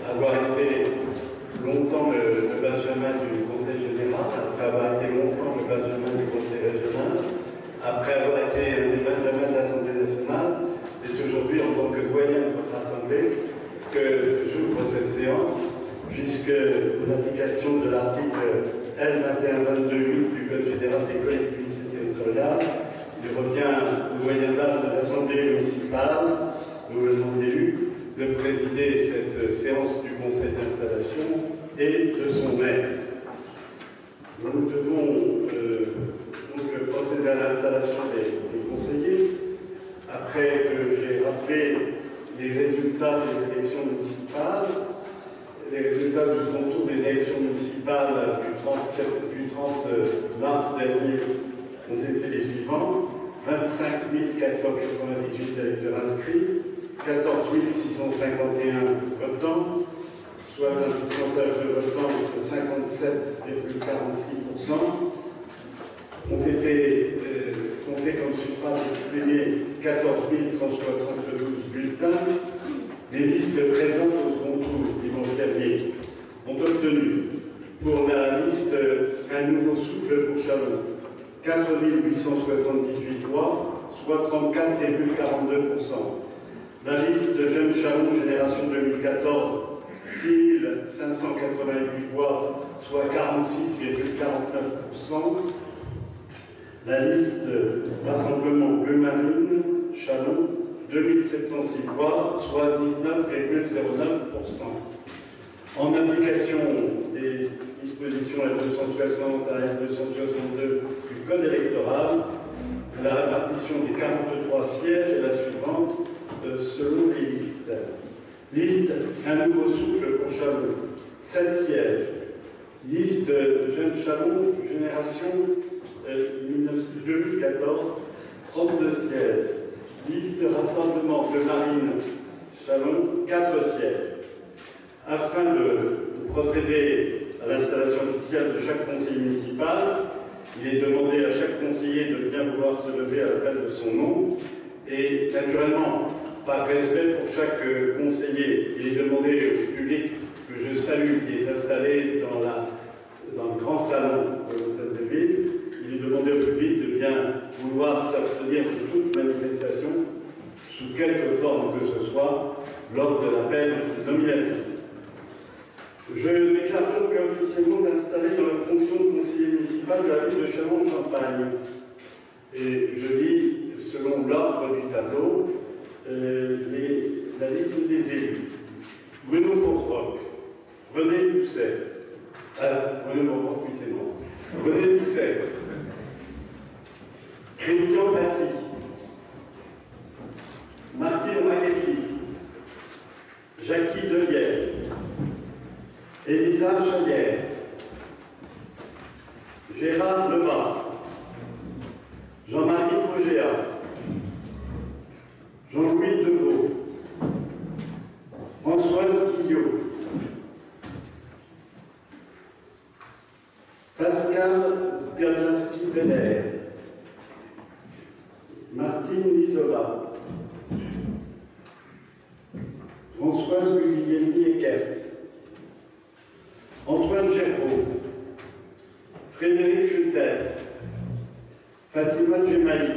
avoir été longtemps le Benjamin du Conseil général, après avoir été longtemps le Benjamin du Conseil régional, après avoir été un des Benjamins de l'Assemblée nationale, et aujourd'hui en tant que doyen de votre Assemblée, que j'ouvre cette séance, puisque l'application de l'article L2122.8 du Code général des collectivités territoriales, il revient au doyen d'âge de l'Assemblée municipale, nouvellement élu, de présider cette séance du conseil d'installation et de son maire. Nous devons donc procéder à l'installation des conseillers. Après que j'ai rappelé les résultats des élections municipales, les résultats du second tour des élections municipales du 30 mars dernier ont été les suivants: 25 498 électeurs inscrits, 14 651 votants, soit un pourcentage de votants de 57,46%, ont été comptés comme suffrage exprimé 14 172 bulletins. Les listes présentes au second tour dimanche dernier ont obtenu pour la liste Un nouveau souffle pour Chalon 4 878 voix, soit 34,42%. La liste de Jeunes Chalon Génération 2014, 6 588 voix, soit 46,49%. La liste Rassemblement Bleu Marine Chalon, 2706 voix, soit 19,09%. En application des dispositions L260 à L262 du Code électoral, la répartition des 43 sièges est la suivante selon les listes. Liste Un nouveau souffle pour Chalon, 7 sièges. Liste Jeunes Chalon Génération 2014, 32 sièges. Liste Rassemblement de Marine Chalon, 4 sièges. Afin de procéder à l'installation officielle de chaque conseiller municipal, il est demandé à chaque conseiller de bien vouloir se lever à l'appel de son nom. Et naturellement, par respect pour chaque conseiller, il est demandé au public que je salue, qui est installé dans le grand salon de l'hôtel de ville, il est demandé au public de bien vouloir s'abstenir de toute manifestation, sous quelque forme que ce soit, lors de l'appel nominatif. Je déclare donc officiellement installé dans la fonction de conseiller municipal de la ville de Châlons-en-Champagne. Et je lis, selon l'ordre du tableau, la liste des élus. Bruno Bourtrock, René Pousset, Bruno Bourtrock, oui c'est bon. René Pousset, Christian Paty, Martine Raguetti, Jackie Deliège, Élisa Chalière, Gérard Lebas, Jean-Marie Fogéa, Jean-Louis Deveau, Françoise Guillot, Pascal Biazinski-Belair, Martine Nisola, Françoise Guglielmi-Eckert, Antoine Gerbeau, Frédéric Schultes, Fatima Djemaï,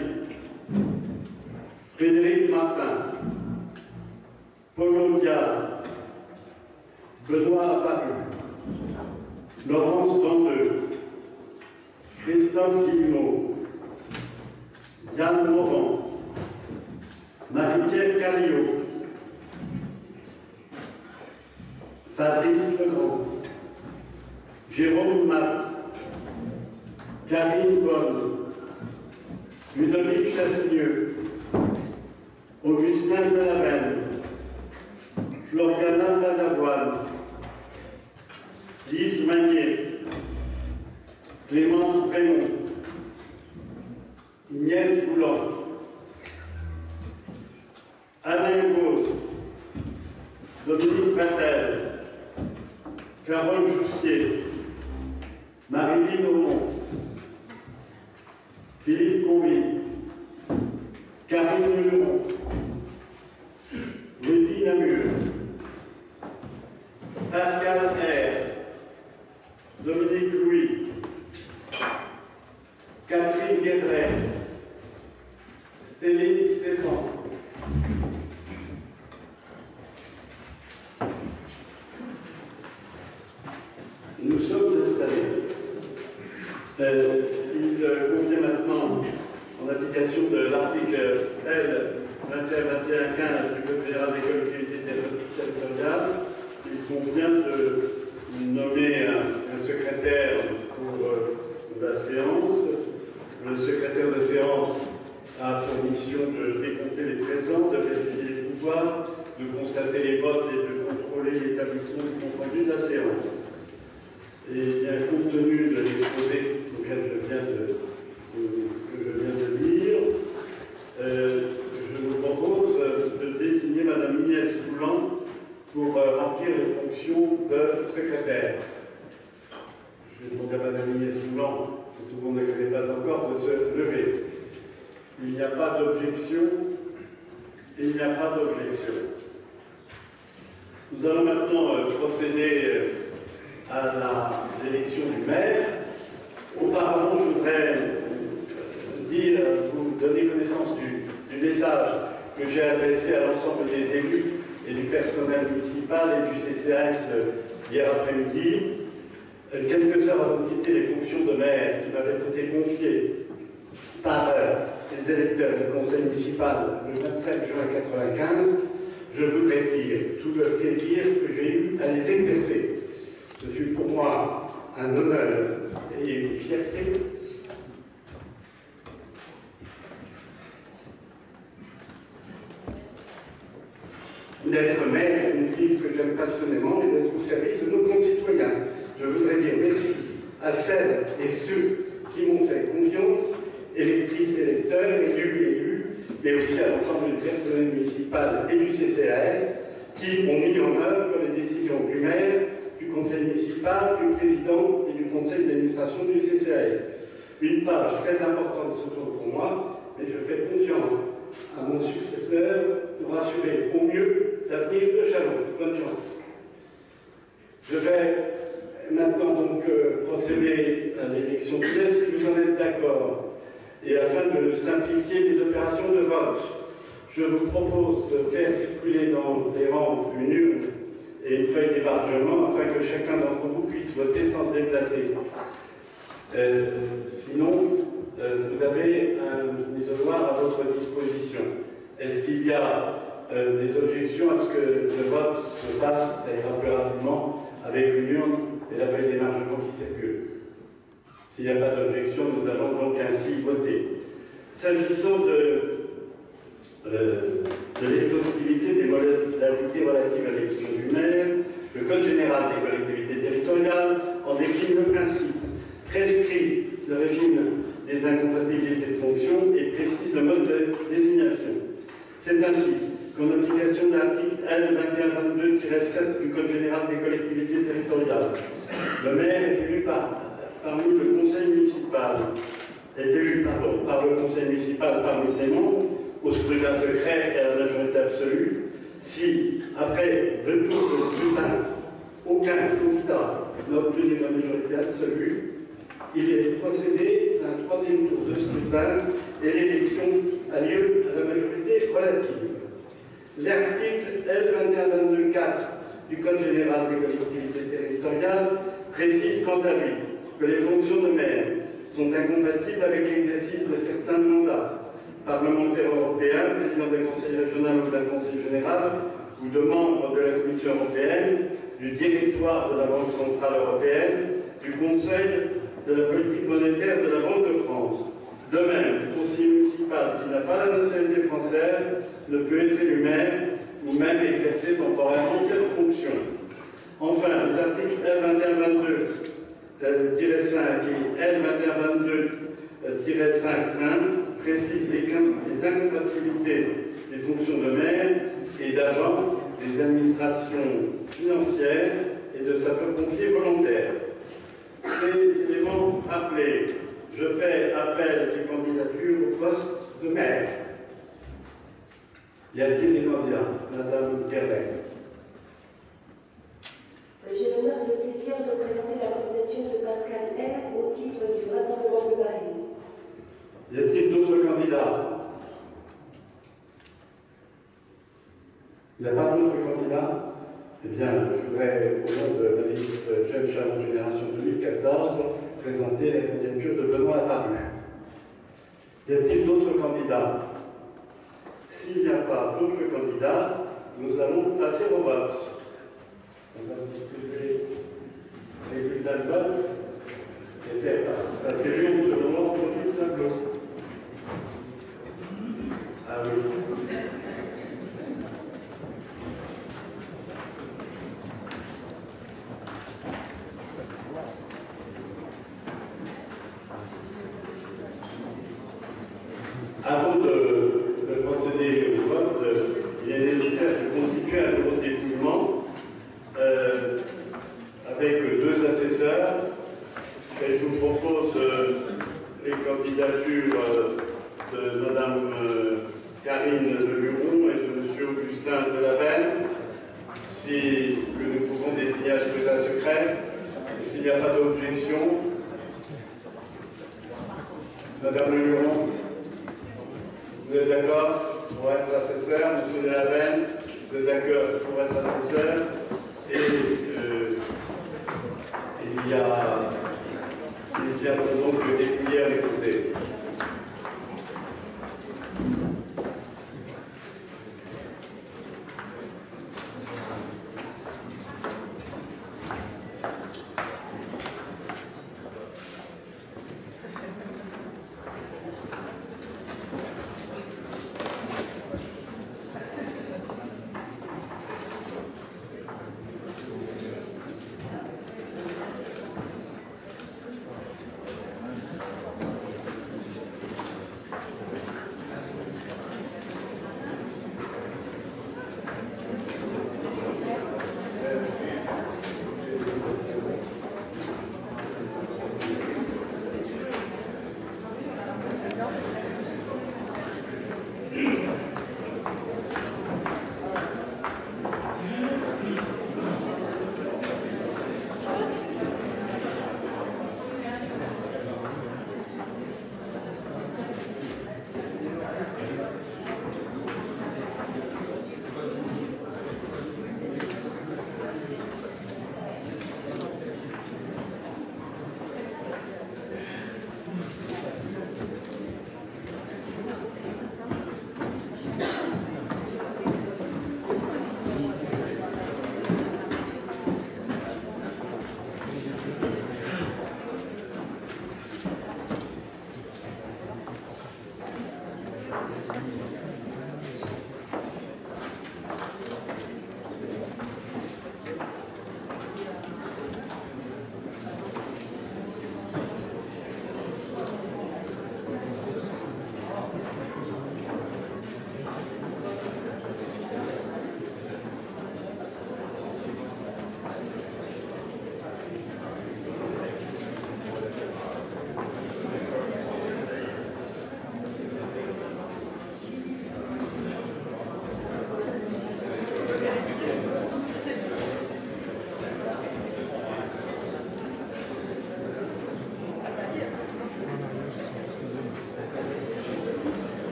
Frédéric Martin, Paulo Diaz, Benoît Apparu, Laurence Dandeux, Christophe Guillemot, Yann Morand, Marie-Pierre Carriot, Fabrice Legrand, Jérôme Matz, Karine Bonne, Ludovic Chassigneux, Augustin Delavenne, Floriana Tadavoine, Lise Magnier, Clémence Prémont, Inès Boulan, Alain Gauze, Dominique Patel, Carole Joussier, Marie-Line Aumont, Philippe Convy, Karine Muleron, Rudy Namur, Pascal R. Dominique Louis. Catherine Guéret. Stéline Stéphane. Nous sommes installés. Il convient maintenant, en application de l'article L. 21-21-15 du Code général des collectivités territoriales, il convient de nommer un secrétaire pour la séance. Le secrétaire de séance a pour mission de décompter les présents, de vérifier les pouvoirs, de constater les votes et de contrôler l'établissement du compte rendu de la séance. Et bien, compte tenu de l'exposé auquel je viens de lire, je vous propose de désigner Mme Inès Coulant pour remplir les fonctions de secrétaire. Je vais demander à Mme Inès Coulant, que tout le monde ne connaît pas encore, de se lever. Il n'y a pas d'objection. Il n'y a pas d'objection. Nous allons maintenant procéder à l'élection du maire. Auparavant, je voudrais vous donner connaissance du message que j'ai adressé à l'ensemble des élus et du personnel municipal et du CCAS hier après-midi. Quelques heures avant de quitter les fonctions de maire qui m'avaient été confiées par les électeurs du conseil municipal le 27 juin 1995, je voudrais dire tout le plaisir que j'ai eu à les exercer. Ce fut pour moi un honneur et une fierté d'être maire d'une ville que j'aime passionnément et d'être au service de nos concitoyens. Je voudrais dire merci à celles et ceux qui m'ont fait confiance, électrices, électeurs, élus, mais aussi à l'ensemble du personnel municipal et du CCAS qui ont mis en œuvre les décisions du maire, du conseil municipal, du président et du conseil d'administration du CCAS. Une page très importante se tourne pour moi, mais je fais confiance à mon successeur pour assurer au mieux l'avenir de Châlons. Bonne chance. Je vais maintenant donc procéder à l'élection du maire, si vous en êtes d'accord. Et afin de simplifier les opérations de vote, je vous propose de faire circuler dans les rangs une urne et une feuille d'émargement afin que chacun d'entre vous puisse voter sans se déplacer. Sinon, vous avez un isoloir à votre disposition. Est-ce qu'il y a des objections à ce que le vote se fasse, ça ira plus rapidement, avec une urne et la feuille d'émargement qui circule? S'il n'y a pas d'objection, nous allons donc ainsi voter. S'agissant de l'exhaustivité des modalités relatives à l'élection du maire, le Code général des collectivités territoriales en décline le principe, prescrit le régime des incompatibilités de fonction et précise le mode de désignation. C'est ainsi qu'en application de l'article L. 2122-7 du Code général des collectivités territoriales, le maire est élu parmi le conseil municipal, par le conseil municipal parmi ses membres, au scrutin secret et à la majorité absolue, si, après 2 tours de scrutin, aucun candidat n'a obtenu la majorité absolue, il est procédé à un 3e tour de scrutin et l'élection a lieu à la majorité relative. L'article L. 2122-4 du Code général des collectivités territoriales précise quant à lui que les fonctions de maire sont incompatibles avec l'exercice de certains mandats. Parlementaire européen, président d'un conseil régional ou d'un conseil général, ou de membre de la Commission européenne, du directoire de la Banque centrale européenne, du Conseil de la politique monétaire de la Banque de France. De même, le conseiller municipal qui n'a pas la nationalité française ne peut être élu maire ou même exercer temporairement cette fonction. Enfin, les articles L. 2122-5 et L. 2122-5.1 précisent les incompatibilités des fonctions de maire et d'agent des administrations financières et de sapeurs-pompiers volontaires. Ces éléments rappelés, je fais appel des candidatures au poste de maire. Y a-t-il des candidats? Madame Guéret. de présenter la candidature de Pascal R. au titre du Rassemblement Bleu Paris. Y a-t-il d'autres candidats? Il n'y a pas d'autres candidats? Eh bien, je voudrais, au nom de la liste Jeune Chalon Génération 2014, présenter la candidature de Benoît Apparu. Y a-t-il d'autres candidats? S'il n'y a pas d'autres candidats, nous allons passer au vote. On va distribuer les bulletins de vote et faire passer l'une selon l'ordre du tableau. Ah oui. Avant de procéder au vote, il est nécessaire de constituer un bureau de dépouillement avec deux assesseurs. Et je vous propose les candidatures de Mme Karine Leluron et de M. Augustin Delavenne, que nous pouvons désigner à scrutin secret. S'il n'y a pas d'objection, Mme Leluron, vous êtes d'accord pour être assesseur? M. Delavenne, vous êtes d'accord pour être assesseur? Et il y a donc le dépouiller avec côté.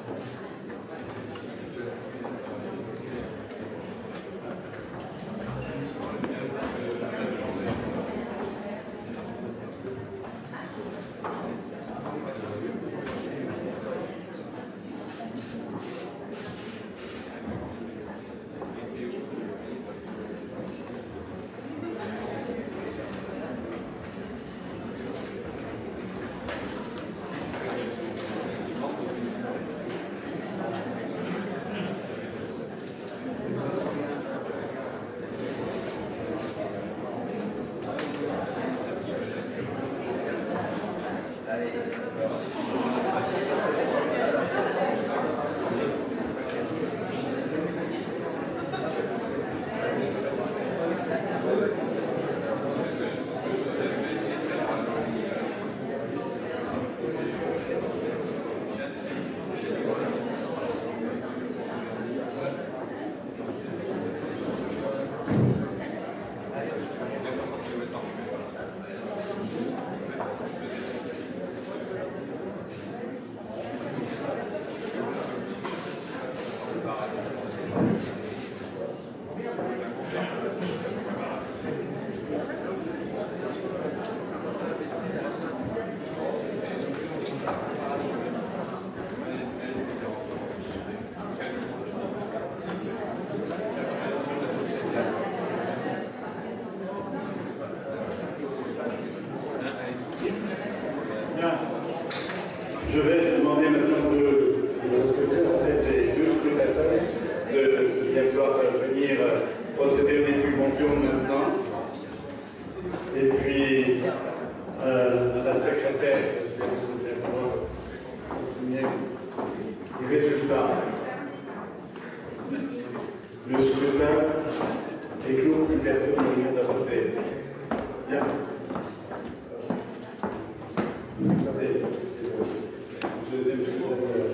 Je vais demander maintenant de procéder. En fait, j'ai deux scrutateurs de bien vouloir venir procéder aux études maintenant. Et puis, la secrétaire de séance de signer les résultats. Le scrutin est clos, plus personne ne vient à voter. Bien. Attendez. Deuxième scrutin.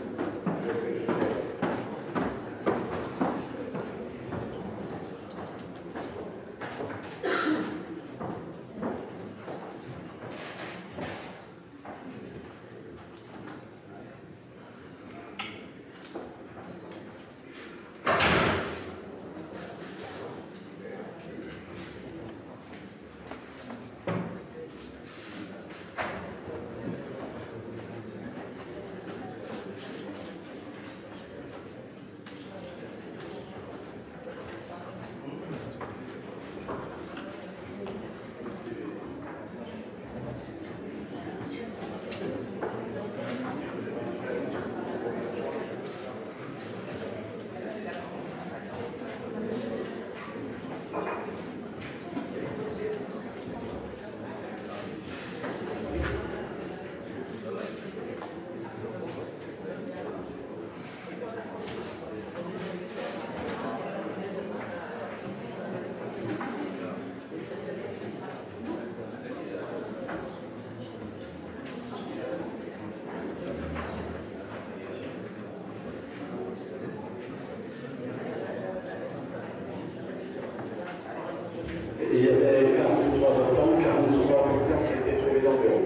Il y avait 43 votants, 43 votants qui étaient trouvés dans le bureau.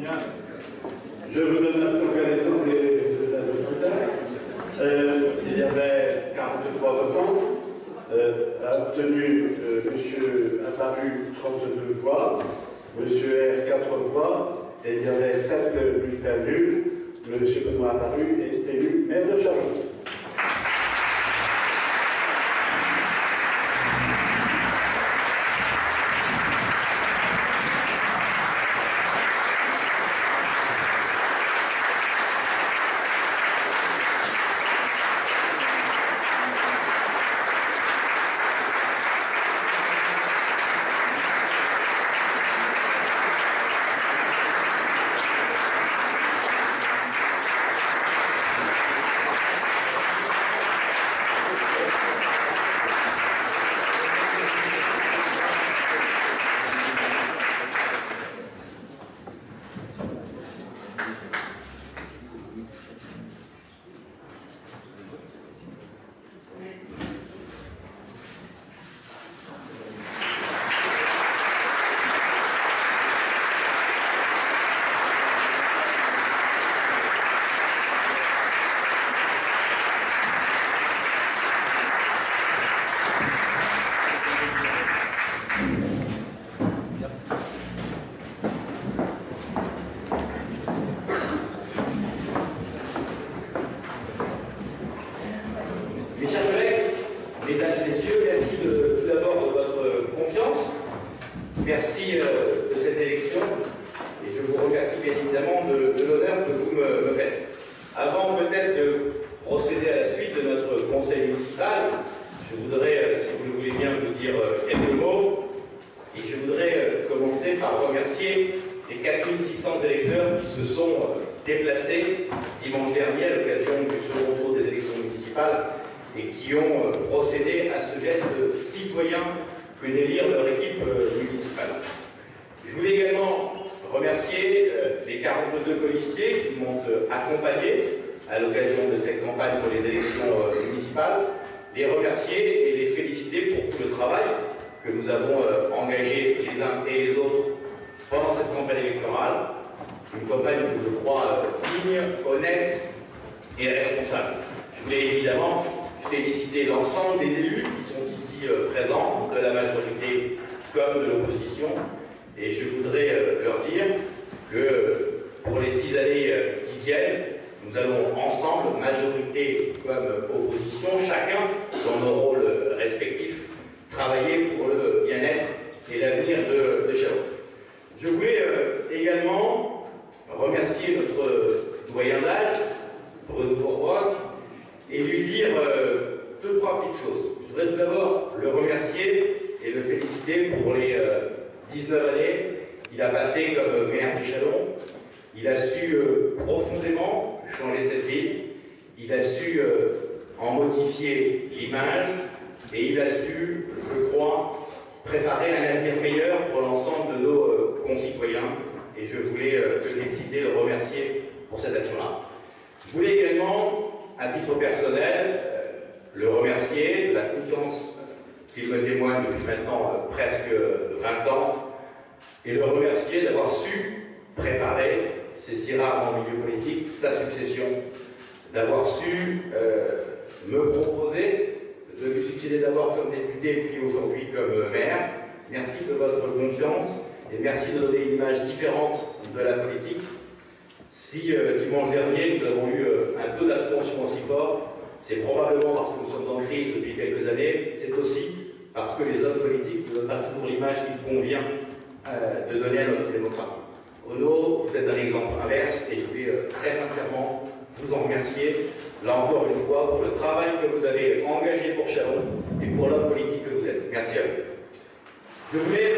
Je vous donne maintenant connaissance des résultats de scrutin. Il y avait 43 votants. A obtenu, monsieur apparu 32 voix, monsieur R 4 voix, et il y avait 7 bulletins nuls. Monsieur Benoît Apparu est élu maire de Châlons. Mes chers collègues, mesdames et messieurs, merci tout d'abord de votre confiance. Merci de cette élection et je vous remercie bien évidemment de l'honneur que vous me faites. Avant peut-être de procéder à la suite de notre conseil municipal, je voudrais, si vous le voulez bien, vous dire quelques mots. Et je voudrais commencer par remercier les 4600 électeurs qui se sont déplacés dimanche dernier à l'occasion du second tour des élections municipales et qui ont procédé à ce geste citoyen que d'élire leur équipe municipale. Je voulais également remercier les 42 colistiers qui m'ont accompagné à l'occasion de cette campagne pour les élections municipales, les remercier et les féliciter pour tout le travail que nous avons engagé les uns et les autres pendant cette campagne électorale, une campagne, je crois, digne, honnête et responsable. Je voulais évidemment féliciter l'ensemble des élus qui sont ici présents, de la majorité comme de l'opposition, et je voudrais leur dire que pour les 6 années qui viennent, nous allons ensemble, majorité comme opposition, chacun dans nos rôles respectifs, travailler pour le bien-être et l'avenir de Châlons. Je voulais également remercier notre doyen d'âge, Bruno Bourroc, et lui dire 2-3 petites choses. Je voudrais tout d'abord le remercier et le féliciter pour les 19 années qu'il a passées comme maire de Châlons. Il a su profondément changer cette ville, il a su en modifier l'image, et il a su, je crois, préparer un avenir meilleur pour l'ensemble de nos concitoyens. Et je voulais féliciter, le remercier pour cette action-là. Je voulais également, à titre personnel, le remercier de la confiance qu'il me témoigne depuis maintenant presque 20 ans, et le remercier d'avoir su préparer, c'est si rare en milieu politique, sa succession, d'avoir su me proposer de lui succéder d'abord comme député, puis aujourd'hui comme maire. Merci de votre confiance et merci de donner une image différente de la politique. Si dimanche dernier nous avons eu un taux d'abstention aussi fort, c'est probablement parce que nous sommes en crise depuis quelques années, c'est aussi parce que les hommes politiques ne donnent pas toujours l'image qu'il convient de donner à notre démocratie. Renaud, vous êtes un exemple inverse et je voulais très sincèrement vous en remercier, là encore une fois, pour le travail que vous avez engagé pour Châlons et pour l'homme politique que vous êtes. Merci à vous. Je voulais...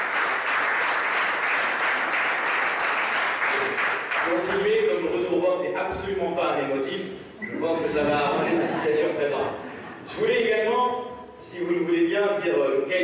continuer, comme Renaud Roth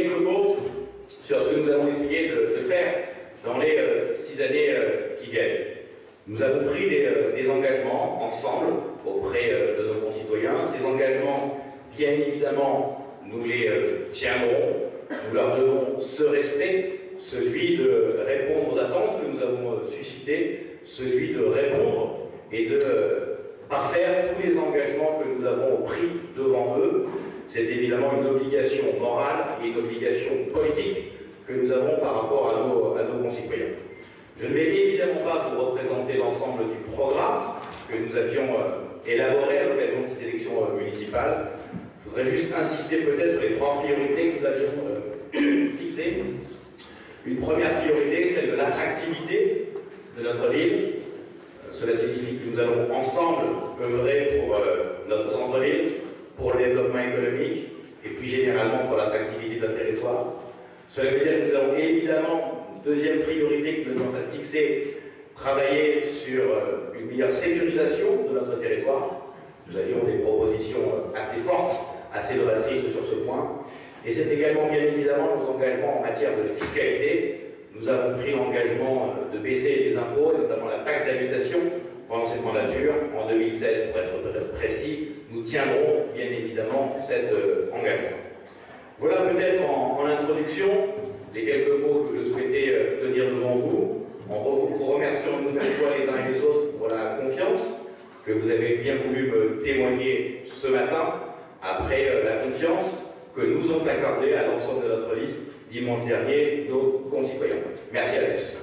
quelques mots sur ce que nous avons essayé de faire dans les 6 années qui viennent. Nous avons pris des engagements ensemble auprès de nos concitoyens. Ces engagements, bien évidemment, nous les tiendrons. Nous leur devons ce respect, celui de répondre aux attentes que nous avons suscitées, celui de répondre et de parfaire tous les engagements que nous avons pris devant eux. C'est évidemment une obligation morale et une obligation politique que nous avons par rapport à nos concitoyens. Je ne vais évidemment pas vous représenter l'ensemble du programme que nous avions élaboré à l'occasion de ces élections municipales. Je voudrais juste insister peut-être sur les 3 priorités que nous avions fixées. Une première priorité, celle de l'attractivité de notre ville. Cela signifie que nous allons ensemble œuvrer pour notre centre-ville, pour le développement économique et puis généralement pour l'attractivité de notre territoire. Cela veut dire que nous avons évidemment une deuxième priorité que nous devons fixer, travailler sur une meilleure sécurisation de notre territoire. Nous avions des propositions assez fortes, assez novatrices sur ce point. Et c'est également bien évidemment nos engagements en matière de fiscalité. Nous avons pris l'engagement de baisser les impôts, notamment la taxe d'habitation, pendant cette mandature. En 2016, pour être précis, nous tiendrons bien évidemment cet engagement. Voilà peut-être en introduction les quelques mots que je souhaitais tenir devant vous, en vous remerciant une nouvelle fois les uns et les autres pour la confiance que vous avez bien voulu me témoigner ce matin, après la confiance que nous ont accordée à l'ensemble de notre liste dimanche dernier nos concitoyens. Merci à tous.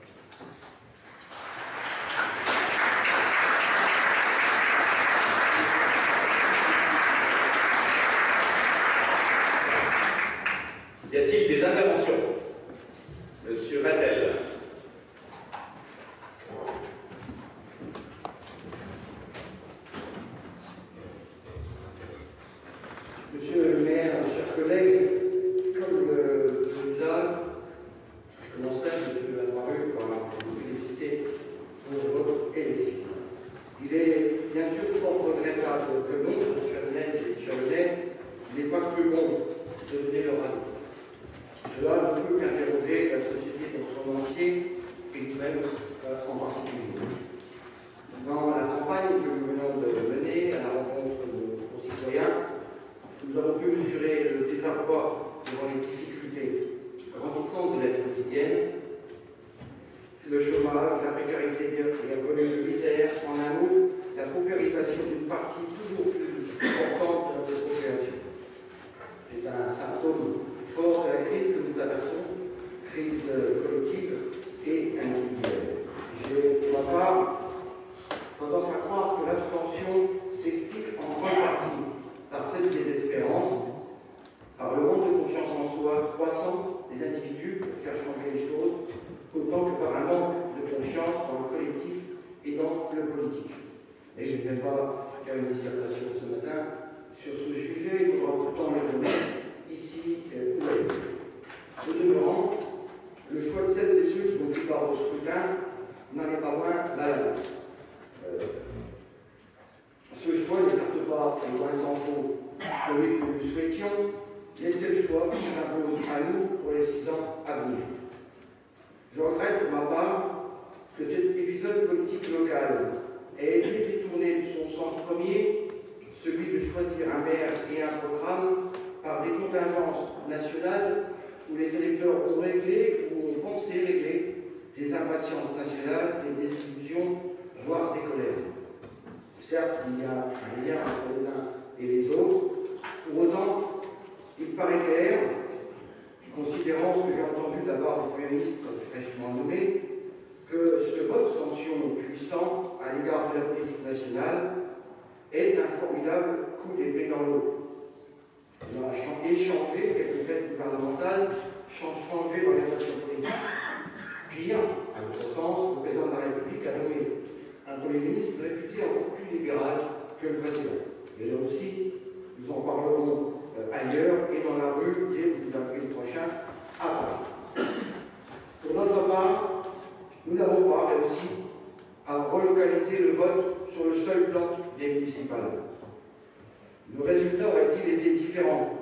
Y a-t-il des interventions? Monsieur Vatel. Monsieur le maire, chers collègues, comme le l'usage, je commencerai, monsieur Labarue, par vous féliciter pour votre élection. Il est bien sûr fort regrettable que notre Chalonnaise et Chalonnais n'aient pas cru bon de donner leur avis. Cela ne peut qu'interroger la société dans son entier et nous-mêmes en particulier. Dans la campagne que nous venons de mener à la rencontre de nos concitoyens, nous avons pu mesurer le désarroi devant les difficultés grandissantes de la vie quotidienne, le chômage, la précarité économique de misère, en un mot, la paupérisation d'une partie toujours plus importante de notre population. C'est un symptôme fort de la crise que nous traversons, crise collective et individuelle. J'ai, pour ma part, tendance à croire que l'abstention s'explique en grande partie par cette désespérance, par le manque de confiance en soi croissant des individus pour faire changer les choses, autant que par un manque de confiance dans le collectif et dans le politique. Et je ne vais pas faire une dissertation ce matin sur ce sujet, il faudra pourtant le remettre ici ou ailleurs. Au demeurant, le choix de celles et ceux qui vont pris part au scrutin n'en est pas moins malade. Ce choix n'est certes pas, et loin s'en faut, celui que nous souhaitions, mais c'est le choix qui s'impose à nous pour les 6 ans à venir. Je regrette pour ma part que cet épisode politique local ait été détourné de son sens premier, celui de choisir un maire et un programme par des contingences nationales où les électeurs ont réglé ou ont pensé régler des impatiences nationales, des désillusions, voire des colères. Certes, il y a un lien entre les uns et les autres. Pour autant, il paraît clair, considérant ce que j'ai entendu de la part du Premier ministre fraîchement nommé, que ce vote sanction puissant à l'égard de la politique nationale est un formidable coup d'épée dans l'eau. Il a échangé quelques fêtes gouvernementales, changé l'orientation politique. Pire, à notre sens, le président de la République a nommé un Premier ministre réputé encore plus libéral que le précédent. Et là aussi, nous en parlerons ailleurs et dans la rue dès le 12 avril prochain à Paris. Pour notre part, nous n'avons pas réussi à relocaliser le vote sur le seul plan des municipales. Le résultat aurait-il été différent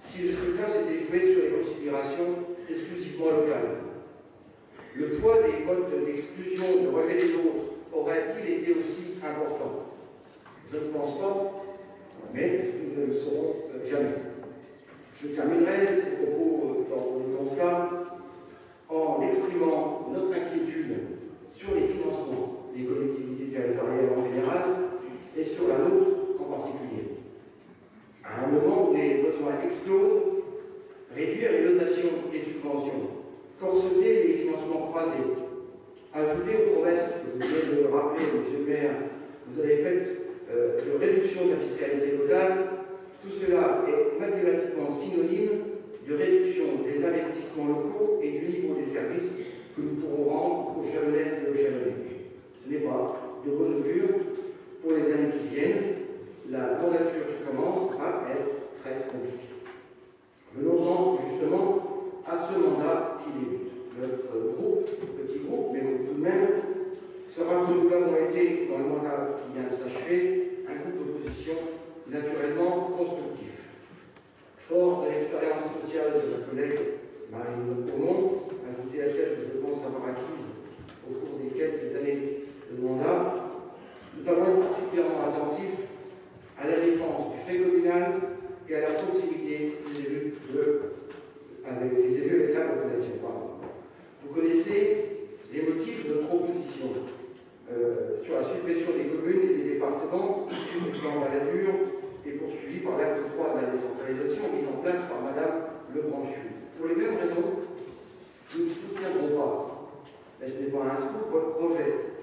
si le scrutin s'était joué sur des considérations exclusivement locales. Le poids des votes d'exclusion, de rejet des autres, aurait-il été aussi important? Je ne pense pas, mais nous ne le saurons jamais. Je terminerai ces propos dans le constat en exprimant notre inquiétude sur les financements des collectivités territoriales en général et sur la nôtre en particulier. À un moment où les besoins explosent, réduire les dotations et subventions, corseter les financements croisés, ajouter aux promesses que vous venez de rappeler, monsieur le maire, vous avez faites de réduction de la fiscalité locale, tout cela est mathématiquement synonyme de réduction des investissements locaux et du niveau des services que nous pourrons rendre aux Chalonnaises et aux Chalonnais. Ce n'est pas de bonne augure pour les années qui viennent. La mandature qui commence va être très compliquée. Venons-en justement à ce mandat qui débute. Notre groupe, petit groupe, mais tout de même, sera, comme nous l'avons été dans le mandat qui vient de s'achever, un groupe d'opposition naturellement constructif. Fort de l'expérience sociale de ma collègue Marine Aumont, ajoutée à celle que je pense avoir acquise au cours des quelques années de mandat, nous allons être particulièrement attentifs à la défense du fait communal et à la proximité des élus avec la population. Vous connaissez les motifs de notre opposition sur la suppression des communes et des départements issus du plan Balladur et poursuivi par l'acte 3 de la décentralisation mis en place par Mme Lebranchu. Pour les mêmes raisons, nous ne soutiendrons pas, mais ce n'est pas un scoop, votre projet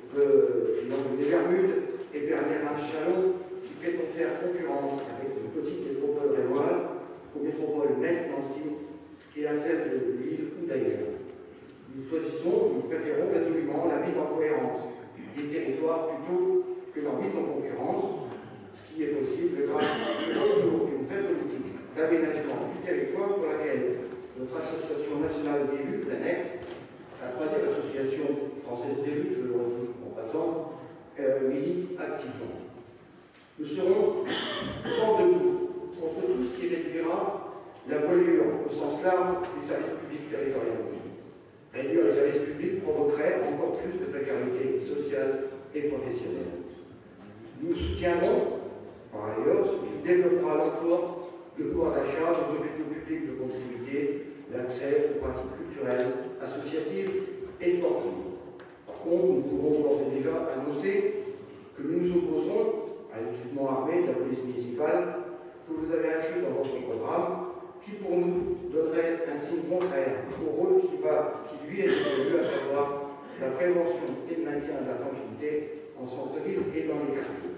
des Bermudes et Bernard-Chalon qui prétend faire concurrence avec une petite métropole rémoise aux métropoles Metz-Nancy et à celle de Lille ou d'ailleurs. Nous préférons résolument la mise en cohérence des territoires plutôt que leur mise en concurrence, ce qui est possible grâce à une vraie politique d'aménagement du territoire pour laquelle notre association nationale d'élus, l'ANEC, la troisième association française d'élus, je le redis en passant, milite activement. Nous serons tant debout contre tout ce qui réduira la voilure au sens large du service public territorial. Réduire les services publics provoquerait encore plus de précarité sociale et professionnelle. Nous soutiendrons, par ailleurs, ce qui développera l'emploi, le pouvoir d'achat, nos hôpitaux publics de proximité, l'accès aux pratiques culturelles, associatives et sportives. Par contre, nous pouvons d'ores et déjà annoncer que nous nous opposerons à l'équipement armé de la police municipale que vous avez inscrit dans votre programme, qui pour nous donnerait un signe contraire au rôle qui lui est dévolu, à savoir la prévention et le maintien de la tranquillité en centre-ville et dans les quartiers.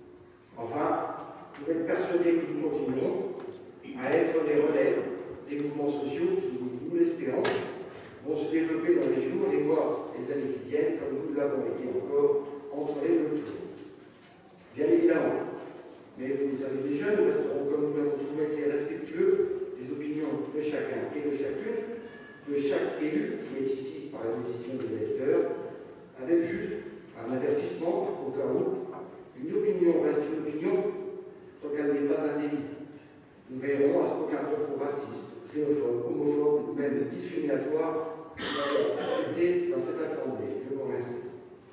Enfin, vous êtes persuadés que nous continuerons à être les relais des mouvements sociaux qui, nous l'espérons, vont se développer dans les jours, les mois, les années qui viennent, comme nous l'avons été encore entre les deux tours. Bien évidemment, mais vous le savez déjà, nous resterons, comme nous l'avons toujours été, respectueux des opinions de chacun et de chacune, de chaque élu qui est ici par la décision des électeurs, avec juste un avertissement au cas où une opinion reste une opinion tant qu'elle n'est pas un délit. Nous veillerons à ce qu'aucun propos raciste, xénophobe, homophobe ou même discriminatoire ne soit accepté dans cette assemblée. Je vous remercie.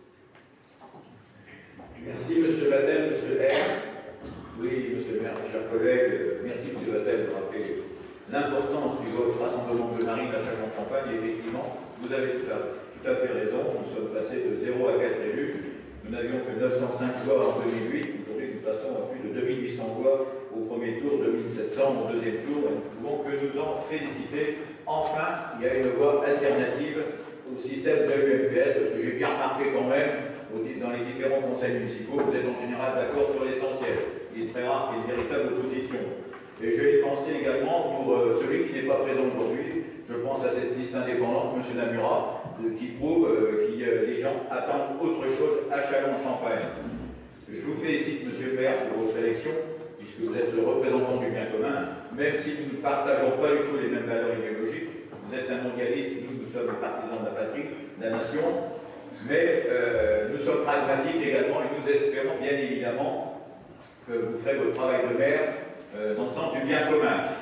Merci, M. Vatel, M. R. Oui, M. le maire, chers collègues, merci, M. Vatel, de rappeler l'importance du vote rassemblement de Marine à Châlons-Champagne. Effectivement, vous avez tout à fait raison. Nous sommes passés de 0 à 4 élus. Nous n'avions que 905 voix en 2008. Aujourd'hui, nous passons à plus de 2800 voix au premier tour, 2700 au deuxième tour. Et nous ne pouvons que nous en féliciter. Enfin, il y a une voie alternative au système de l'UMPS, parce que j'ai bien remarqué quand même, dans les différents conseils municipaux, vous êtes en général d'accord sur l'essentiel. Il est très rare qu'il y ait une véritable opposition. Et je vais penser également pour celui qui n'est pas présent aujourd'hui, je pense à cette liste indépendante, M. Namura, qui prouve que les gens attendent autre chose à Châlons-Champagne. Je vous félicite, M. le maire, pour votre élection, puisque vous êtes le représentant du bien commun, même si nous ne partageons pas du tout les mêmes valeurs idéologiques. Vous êtes un mondialiste, nous sommes partisans de la patrie, de la nation, mais nous sommes pragmatiques également et nous espérons bien évidemment que vous ferez votre travail de maire dans le sens du bien commun.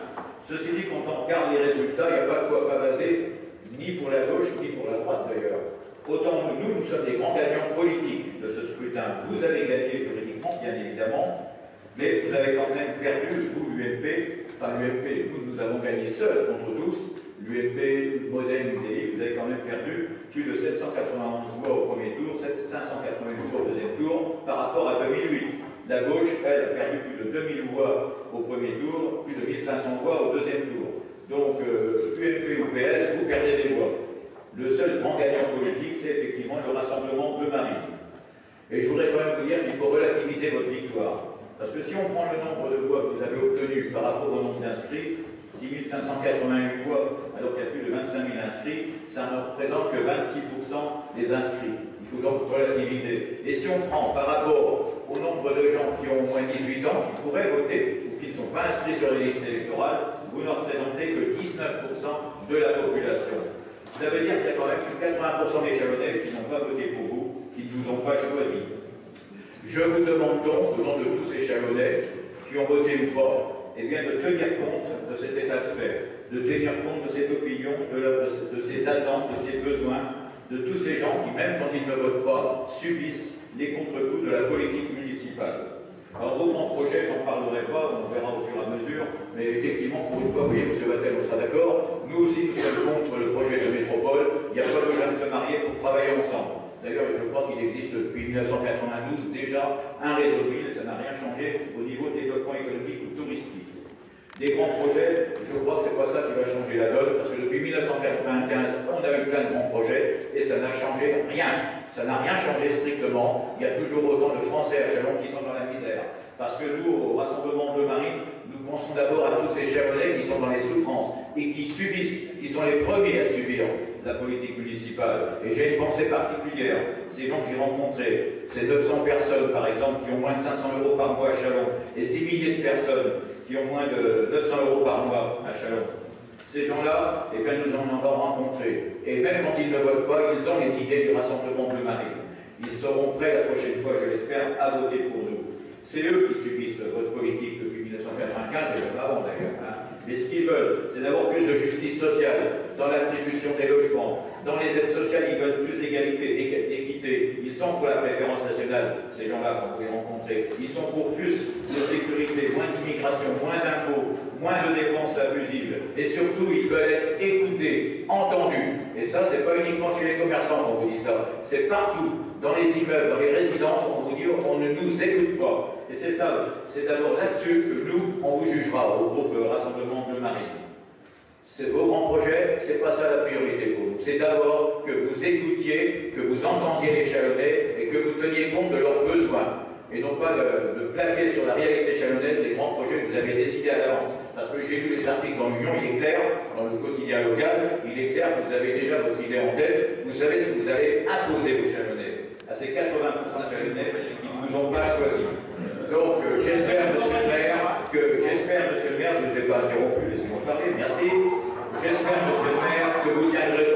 Ceci dit, quand on regarde les résultats, il n'y a pas de quoi pavaser, ni pour la gauche, ni pour la droite d'ailleurs. Autant nous sommes des grands gagnants politiques de ce scrutin. Vous avez gagné juridiquement, bien évidemment, mais vous avez quand même perdu, vous, l'UMP, enfin l'UMP, nous avons gagné seuls contre tous, l'UMP, Modem, UDI, vous avez quand même perdu plus de 791 voix au premier tour, 588 voix au deuxième tour, par rapport à 2008. La gauche, elle, a perdu plus de 2000 voix au premier tour, plus de 1500 voix au deuxième tour. Donc, UMP ou PS, vous perdez des voix. Le seul grand gagnant politique, c'est effectivement le Rassemblement Bleu Marine. Et je voudrais quand même vous dire qu'il faut relativiser votre victoire. Parce que si on prend le nombre de voix que vous avez obtenues par rapport au nombre d'inscrits, 6 588 voix, alors qu'il y a plus de 25 000 inscrits, ça ne représente que 26% des inscrits. Il faut donc relativiser. Et si on prend par rapport au nombre de gens qui ont au moins 18 ans, qui pourraient voter, ou qui ne sont pas inscrits sur les listes électorales, vous ne représentez que 19% de la population. Ça veut dire qu'il y a quand même plus de 80% des Chalonnais qui n'ont pas voté pour vous, qui ne vous ont pas choisi. Je vous demande donc, au nom de tous ces Chalonnais, qui ont voté ou pas, eh bien, de tenir compte de cet état de fait, de tenir compte de cette opinion, de ces attentes, de ces besoins, de tous ces gens qui, même quand ils ne votent pas, subissent les contre-coups de la politique municipale. Alors, vos grands projets, j'en parlerai pas, on verra au fur et à mesure, mais effectivement, pour une fois, vous voyez, M. Wattel, on sera d'accord, nous aussi, nous sommes contre le projet de métropole, il n'y a pas besoin de se marier pour travailler ensemble. D'ailleurs, je crois qu'il existe depuis 1992 déjà un réseau de ville, ça n'a rien changé au niveau de développement économique ou touristique. Des grands projets, je crois que c'est pas ça qui va changer la donne, parce que depuis 1995, on a eu plein de grands projets, et ça n'a changé rien. Ça n'a rien changé strictement. Il y a toujours autant de Français à Châlons qui sont dans la misère. Parce que nous, au Rassemblement Bleu Marine, nous pensons d'abord à tous ces Châlonnais qui sont dans les souffrances et qui subissent, qui sont les premiers à subir la politique municipale. Et j'ai une pensée particulière. Ces gens que j'ai rencontrés, ces 900 personnes, par exemple, qui ont moins de 500 € par mois à Châlons, et ces milliers de personnes qui ont moins de 900 € par mois à Châlons. Ces gens-là, eh bien, nous en avons rencontrés. Et même quand ils ne votent pas, ils ont les idées du Rassemblement Bleu Marine. Ils seront prêts la prochaine fois, je l'espère, à voter pour nous. C'est eux qui subissent votre politique depuis 1995, et même avant d'ailleurs. Mais ce qu'ils veulent, c'est d'avoir plus de justice sociale dans l'attribution des logements. Dans les aides sociales, ils veulent plus d'égalité, d'équité. Ils sont pour la préférence nationale, ces gens-là, quand vous les rencontrez. Ils sont pour plus de sécurité, moins d'immigration, moins d'impôts, moins de dépenses abusives. Et surtout, ils veulent être écoutés, entendus. Et ça, c'est pas uniquement chez les commerçants qu'on vous dit ça. C'est partout. Dans les immeubles, dans les résidences, on vous dit on ne nous écoute pas. Et c'est ça, c'est d'abord là-dessus que nous, on vous jugera au groupe Rassemblement Bleu Marine. C'est vos grands projets, c'est pas ça la priorité pour nous. C'est d'abord que vous écoutiez, que vous entendiez les Chalonnais et que vous teniez compte de leurs besoins. Et non pas de plaquer sur la réalité chalonnaise les grands projets que vous avez décidés à l'avance. Parce que j'ai lu les articles dans l'Union, il est clair, dans le quotidien local, il est clair que vous avez déjà votre idée en tête, vous savez ce que vous allez imposer aux Chalonnais, à ces 80% de Chalonnais qui ne vous ont pas choisi. Donc j'espère, monsieur le maire, je ne vous ai pas interrompu, laissez-moi parler, merci. J'espère, monsieur le maire, que vous tiendrez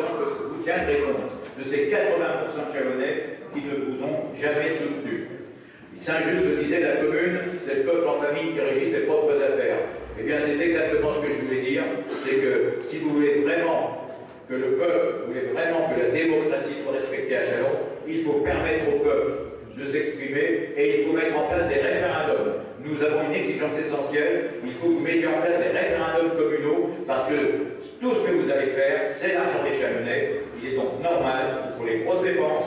compte de ces 80% de Chalonnais qui ne vous ont jamais soutenu. Saint-Just disait, la commune, c'est le peuple en famille qui régit ses propres affaires. Eh bien, c'est exactement ce que je voulais dire, c'est que si vous voulez vraiment que le peuple, vous voulez vraiment que la démocratie soit respectée à Châlons, il faut permettre au peuple de s'exprimer et il faut mettre en place des référendums. Nous avons une exigence essentielle, il faut que vous mettiez en place des référendums communaux parce que tout ce que vous allez faire, c'est l'argent des Chalonnais. Il est donc normal, pour les grosses dépenses,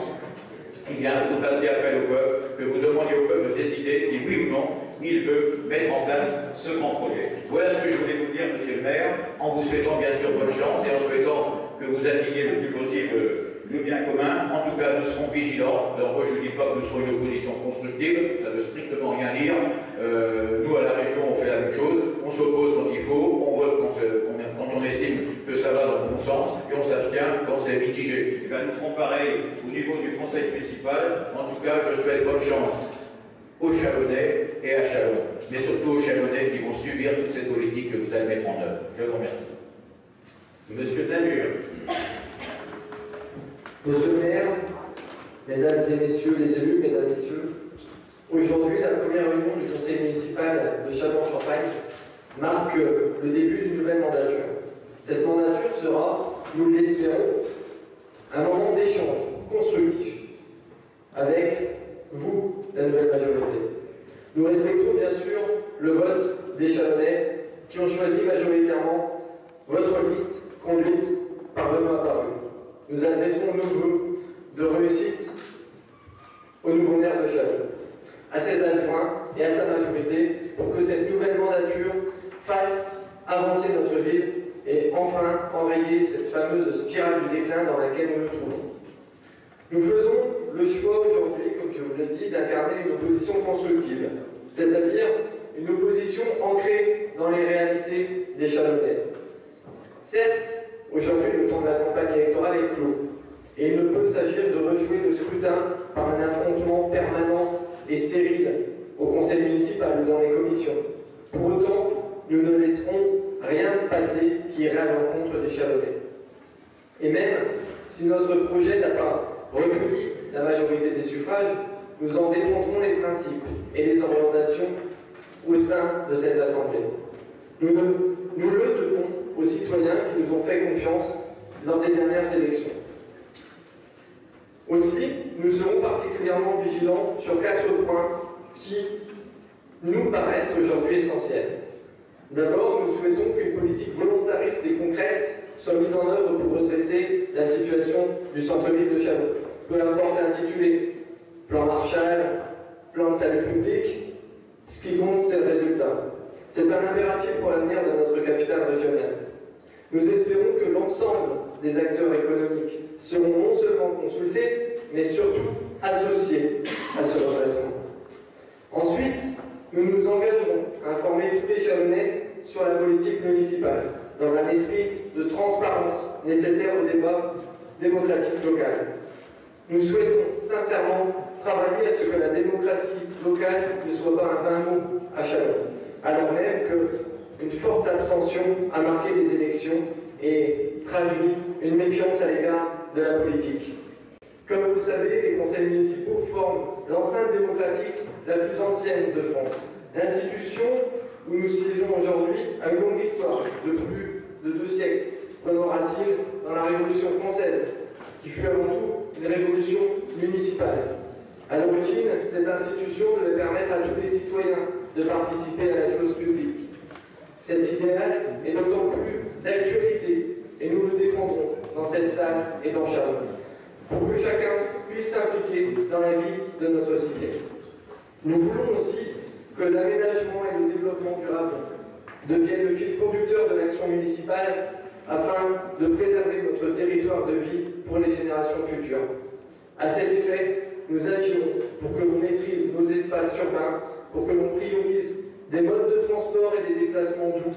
eh bien, vous fassiez appel au peuple, que vous demandiez au peuple de décider si oui ou non il veut mettre en place ce grand projet. Voilà ce que je voulais vous dire, monsieur le maire, en vous souhaitant bien sûr bonne chance et en souhaitant que vous atteigniez le plus possible le bien commun. En tout cas, nous serons vigilants. Alors moi, je ne dis pas que nous serons une opposition constructive, ça ne veut strictement rien dire. Nous, à la région, on fait la même chose. On s'oppose quand il faut, on vote quand on estime que ça va dans le bon sens, et on s'abstient quand c'est mitigé. Et bien, nous ferons pareil au niveau du conseil municipal. En tout cas, je souhaite bonne chance aux Chalonnais et à Châlons, mais surtout aux Chalonnais qui vont subir toute cette politique que vous allez mettre en œuvre. Je vous remercie. Monsieur Namur. Monsieur le maire, mesdames et messieurs les élus, mesdames et messieurs, aujourd'hui, la première réunion du conseil municipal de Châlons-en-Champagne marque le début d'une nouvelle mandature. Cette mandature sera, nous l'espérons, un moment d'échange constructif avec vous, la nouvelle majorité. Nous respectons bien sûr le vote des Chalonnais qui ont choisi majoritairement votre liste conduite par Benoît Apparu. Nous adressons nos vœux de réussite au nouveau maire de Châlons, à ses adjoints et à sa majorité pour que cette nouvelle mandature fasse avancer notre ville et enfin enrayer cette fameuse spirale du déclin dans laquelle nous nous trouvons. Nous faisons le choix aujourd'hui, comme je vous l'ai dit, d'incarner une opposition constructive, c'est-à-dire une opposition ancrée dans les réalités des Chalonnais. Certes, aujourd'hui, le temps de la campagne électorale est clos, et il ne peut s'agir de rejouer le scrutin par un affrontement permanent et stérile au conseil municipal ou dans les commissions. Pour autant, nous ne laisserons rien passer qui irait à l'encontre des Chalonnais. Et même si notre projet n'a pas recueilli la majorité des suffrages, nous en défendrons les principes et les orientations au sein de cette Assemblée. Nous le devons aux citoyens qui nous ont fait confiance lors des dernières élections. Aussi, nous serons particulièrement vigilants sur 4 points qui nous paraissent aujourd'hui essentiels. D'abord, nous souhaitons qu'une politique volontariste et concrète soit mise en œuvre pour redresser la situation du centre-ville de Châlons. Peu importe l'intitulé, plan Marshall, plan de salut public, ce qui compte, c'est le résultat. C'est un impératif pour l'avenir de notre capitale régionale. Nous espérons que l'ensemble des acteurs économiques seront non seulement consultés, mais surtout associés à ce redressement. Ensuite, nous nous engagerons à informer tous les Chalonnais sur la politique municipale, dans un esprit de transparence nécessaire au débat démocratique local. Nous souhaitons sincèrement travailler à ce que la démocratie locale ne soit pas un vain mot à Châlons, alors même qu'une forte abstention a marqué les élections et traduit une méfiance à l'égard de la politique. Comme vous le savez, les conseils municipaux forment l'enceinte démocratique la plus ancienne de France. L'institution où nous siégeons aujourd'hui a une longue histoire de plus de 2 siècles, prenant racine dans la Révolution française, qui fut avant tout une révolution municipale. À l'origine, cette institution devait permettre à tous les citoyens de participer à la chose publique. Cet idéal est d'autant plus d'actualité, et nous le défendrons dans cette salle et dans Châlons, pour que chacun puisse s'impliquer dans la vie de notre cité. Nous voulons aussi que l'aménagement et le développement durable deviennent le fil conducteur de l'action municipale afin de préserver notre territoire de vie pour les générations futures. À cet effet, nous agirons pour que l'on maîtrise nos espaces urbains, pour que l'on priorise des modes de transport et des déplacements doux,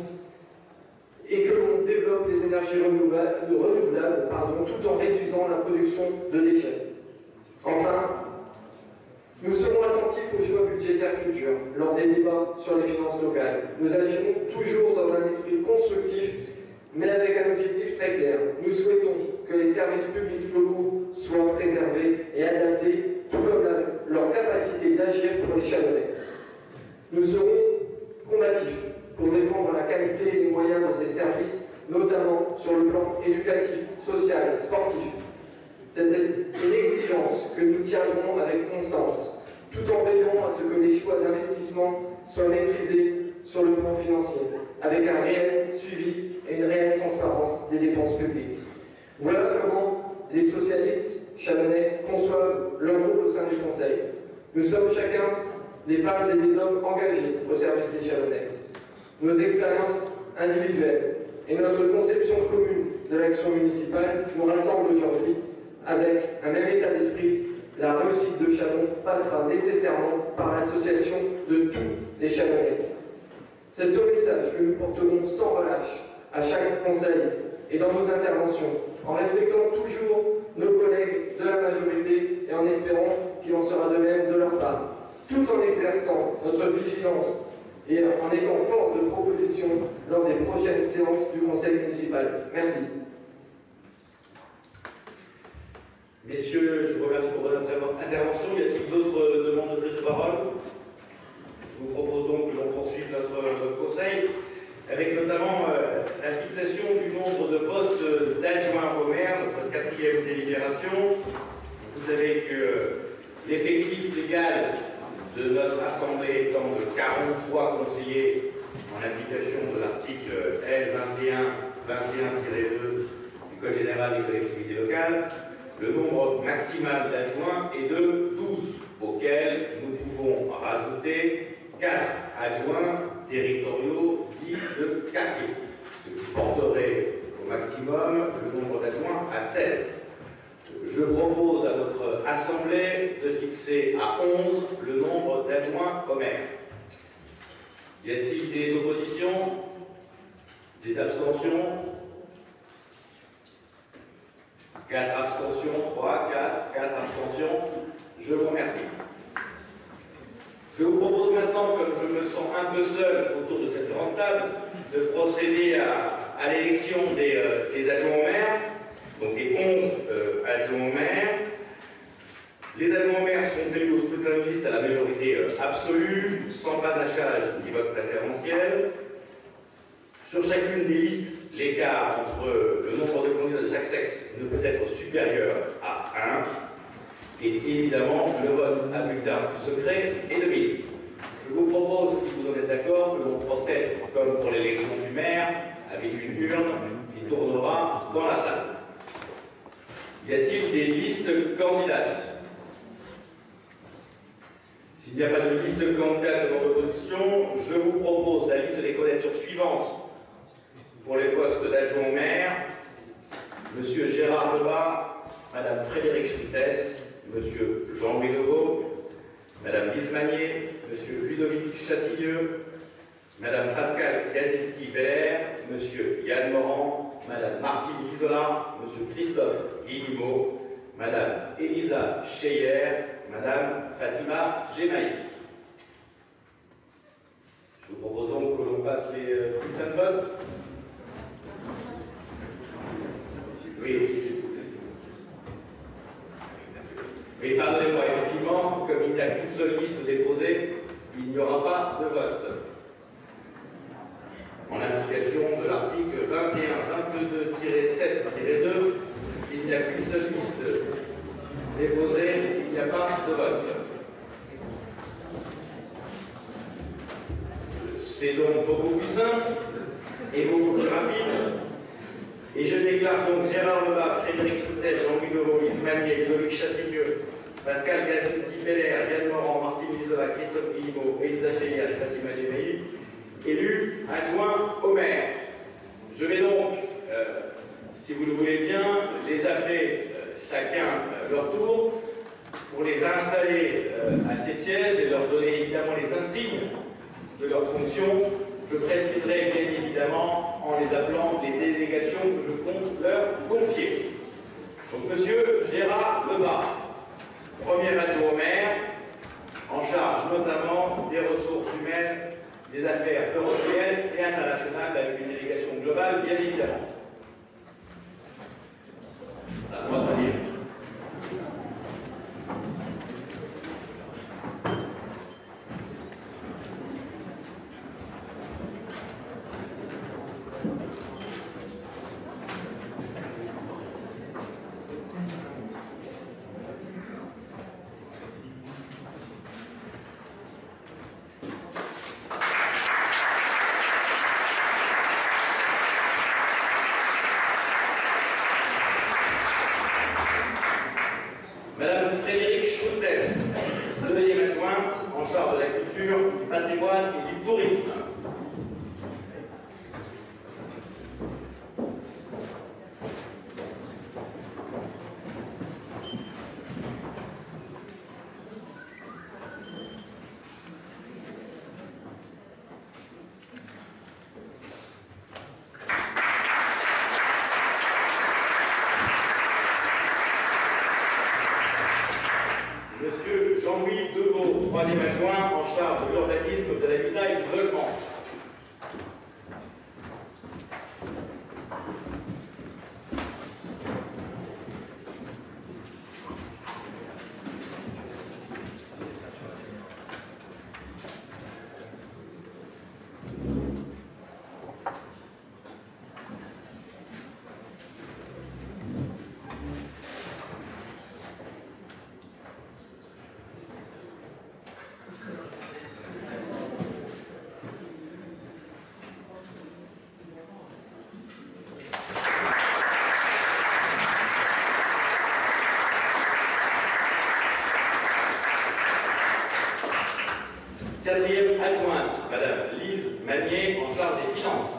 et que l'on développe les énergies renouvelables, tout en réduisant la production de déchets. Enfin, nous serons attentifs aux choix budgétaires futurs lors des débats sur les finances locales. Nous agirons toujours dans un esprit constructif, mais avec un objectif très clair. Nous souhaitons que les services publics locaux soient préservés et adaptés, tout comme leur capacité d'agir pour les Chalonnais. Nous serons combatifs pour défendre la qualité et les moyens de ces services, notamment sur le plan éducatif, social, sportif. C'est une exigence que nous tiendrons avec constance, tout en veillant à ce que les choix d'investissement soient maîtrisés sur le plan financier, avec un réel suivi et une réelle transparence des dépenses publiques. Voilà comment les socialistes chalonnais conçoivent leur rôle au sein du Conseil. Nous sommes chacun des femmes et des hommes engagés au service des Chalonnais. Nos expériences individuelles et notre conception commune de l'action municipale nous rassemblent aujourd'hui avec un même état d'esprit. La réussite de Châlons passera nécessairement par l'association de tous les Chalonnais. C'est ce message que nous porterons sans relâche à chaque conseil et dans nos interventions, en respectant toujours nos collègues de la majorité et en espérant qu'il en sera de même de leur part, tout en exerçant notre vigilance et en étant force de proposition lors des prochaines séances du conseil municipal. Merci. Messieurs, je vous remercie pour votre intervention. Y a-t-il d'autres demandes de prise de parole? Je vous propose donc que l'on poursuive notre conseil. délibération. Vous savez que l'effectif légal de notre Assemblée étant de 43 conseillers en application de l'article L21-21-2 du Code général des collectivités locales, le nombre maximal d'adjoints est de 12, auxquels nous pouvons rajouter 4 adjoints territoriaux dits de quartier, ce qui porterait au maximum le nombre d'adjoints à 16. Je propose à notre Assemblée de fixer à 11 le nombre d'adjoints au maire. Y a-t-il des oppositions? Des abstentions? 4 abstentions, 3, 4 abstentions. Je vous remercie. Je vous propose maintenant, comme je me sens un peu seul autour de cette grande table, de procéder à l'élection des adjoints au maire, donc les 11 adjoints au maire. Les adjoints au maire sont élus au scrutin de liste à la majorité absolue, sans panachage ni vote préférentiel. Sur chacune des listes, l'écart entre le nombre de candidats de chaque sexe ne peut être supérieur à 1. Et évidemment, le vote à bulletin secret est de mise. Je vous propose, si vous en êtes d'accord, que l'on procède comme pour l'élection du maire, avec une urne qui tournera dans la salle. Y a-t-il des listes candidates? S'il n'y a pas de liste candidate dans l'opposition, je vous propose la liste des candidatures suivantes pour les postes d'adjoint au maire. Monsieur Gérard Lebas, Madame Frédéric Schultes, Monsieur Jean-Louis Deveau, Madame Lise Magnier, Monsieur Ludovic Chassilleux, Madame Pascale Gazinski-Belair, Monsieur Yann Morand, Madame Martine Isola, Monsieur Christophe Guillemot, Madame Elisa Cheyer, Madame Fatima Gemaï. Je vous propose donc que l'on passe les bulletins de vote. Oui. Mais pardonnez-moi, effectivement, comme il n'y a qu'une seule liste déposée, il n'y aura pas de vote. En application de l'article 21-22-7-2, s'il n'y a qu'une seule liste déposée, il n'y a pas de vote. C'est donc beaucoup plus simple et beaucoup plus rapide. Et je déclare donc Gérard Lebas, Frédéric Schultes, Jean-Louis Deveau, Lise Magnier, Ludovic Chassilleux, Pascal Gazinski-Belair, Yann Morand, Martine Isola, Christophe Guillemot, Elisa Cheyer et Fatima Gemaï, élus adjoints au maire. Je vais donc, si vous le voulez bien, les appeler chacun leur tour pour les installer à ces sièges et leur donner évidemment les insignes de leur fonction. Je préciserai bien évidemment en les appelant des délégations que je compte leur confier. Donc, Monsieur Gérard Lebas, premier adjoint au maire, en charge notamment des ressources humaines, des affaires européennes et internationales, avec une délégation globale, bien évidemment. À droite de lire. Madame Frédéric Schultes, deuxième adjointe en charge de la culture, du patrimoine et du tourisme. Monsieur Jean-Louis Deveau, troisième adjoint en charge de l'urbanisme, de l'habitat et du logement. charge des finances.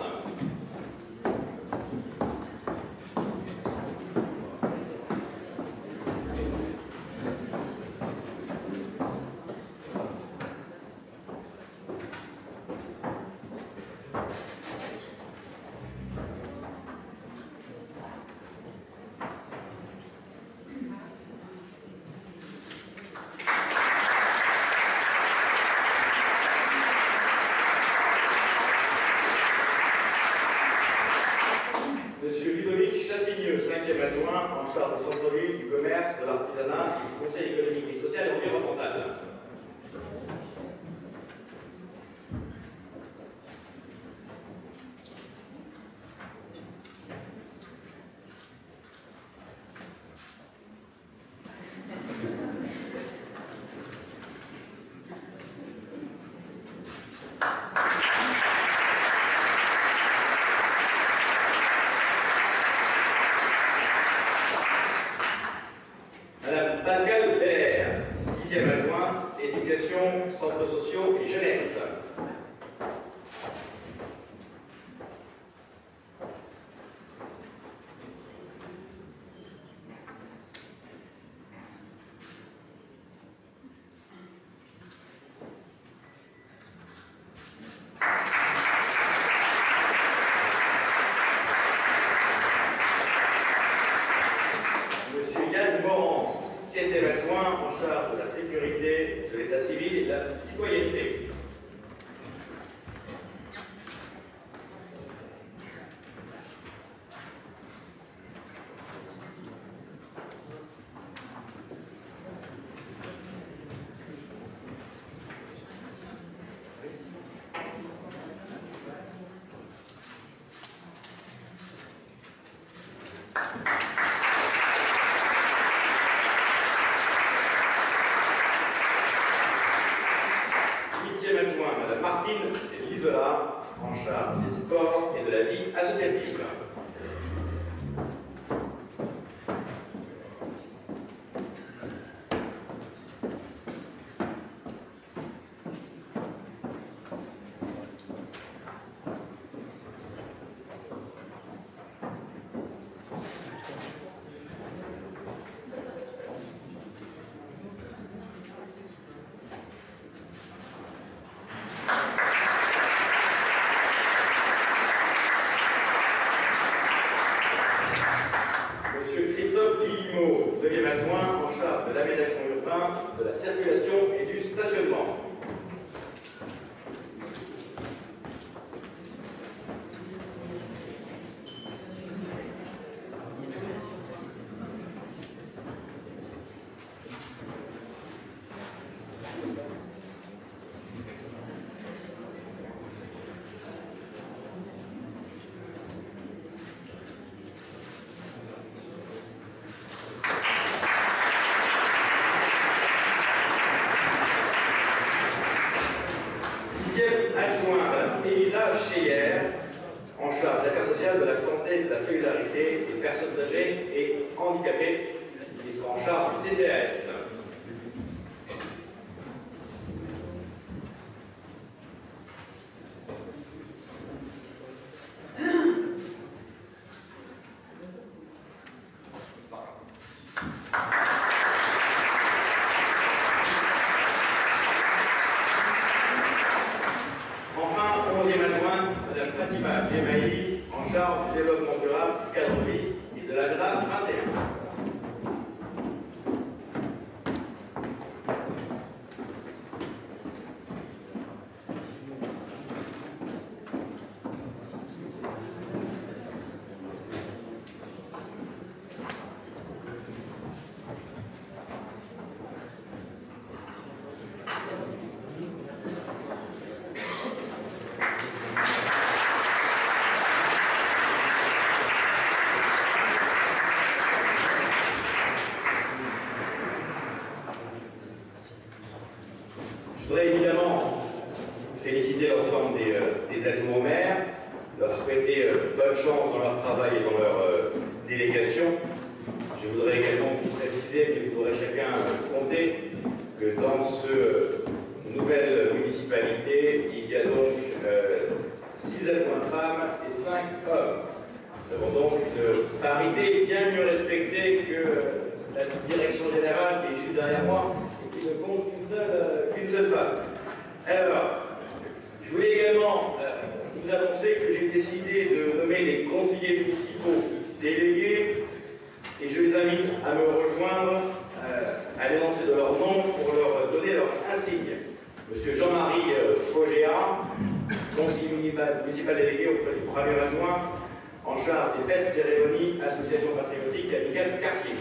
Monsieur Ludovic Chassigneux, 5e adjoint en charge du centre-ville, du commerce, de l'artisanat et du conseil économique et social et environnemental. Madame Pascale Belair, 6e adjointe, éducation, centres sociaux et jeunesse. Monsieur Yann Morand, 7e adjoint en charge de la sécurité, de l'état civil et de la citoyenneté. Adjoint, Madame Martine Lisola, en charge des sports et de la vie associative. Monsieur Christophe Guillemot, 2e adjoint en charge de l'aménagement urbain, de la circulation et du stationnement. Adjoint, Madame Elisa Cheyer, en charge des affaires sociales, de la santé, de la solidarité des personnes âgées et handicapées, qui sera en charge du CCAS. Fatima Djemaï, en charge du développement durable, du cadre de vie et de l'agenda 21. Je voudrais évidemment féliciter l'ensemble des adjoints au maire, leur souhaiter bonne chance dans leur travail et dans leur délégation. Je voudrais également vous préciser, mais vous aurez chacun compté, que dans cette nouvelle municipalité, il y a donc 6 adjoints femmes et 5 hommes. Nous avons donc une parité bien mieux respectée que la direction générale qui est juste derrière moi et qui ne compte qu'une seule femme. Alors, je voulais également vous annoncer que j'ai décidé de nommer les conseillers municipaux délégués et je les invite à me rejoindre à l'énoncé de leur nom pour leur donner leur insigne. Monsieur Jean-Marie Fogéa, conseiller municipal délégué auprès du premier adjoint en charge des fêtes, cérémonies, associations patriotiques et amicales du quartier.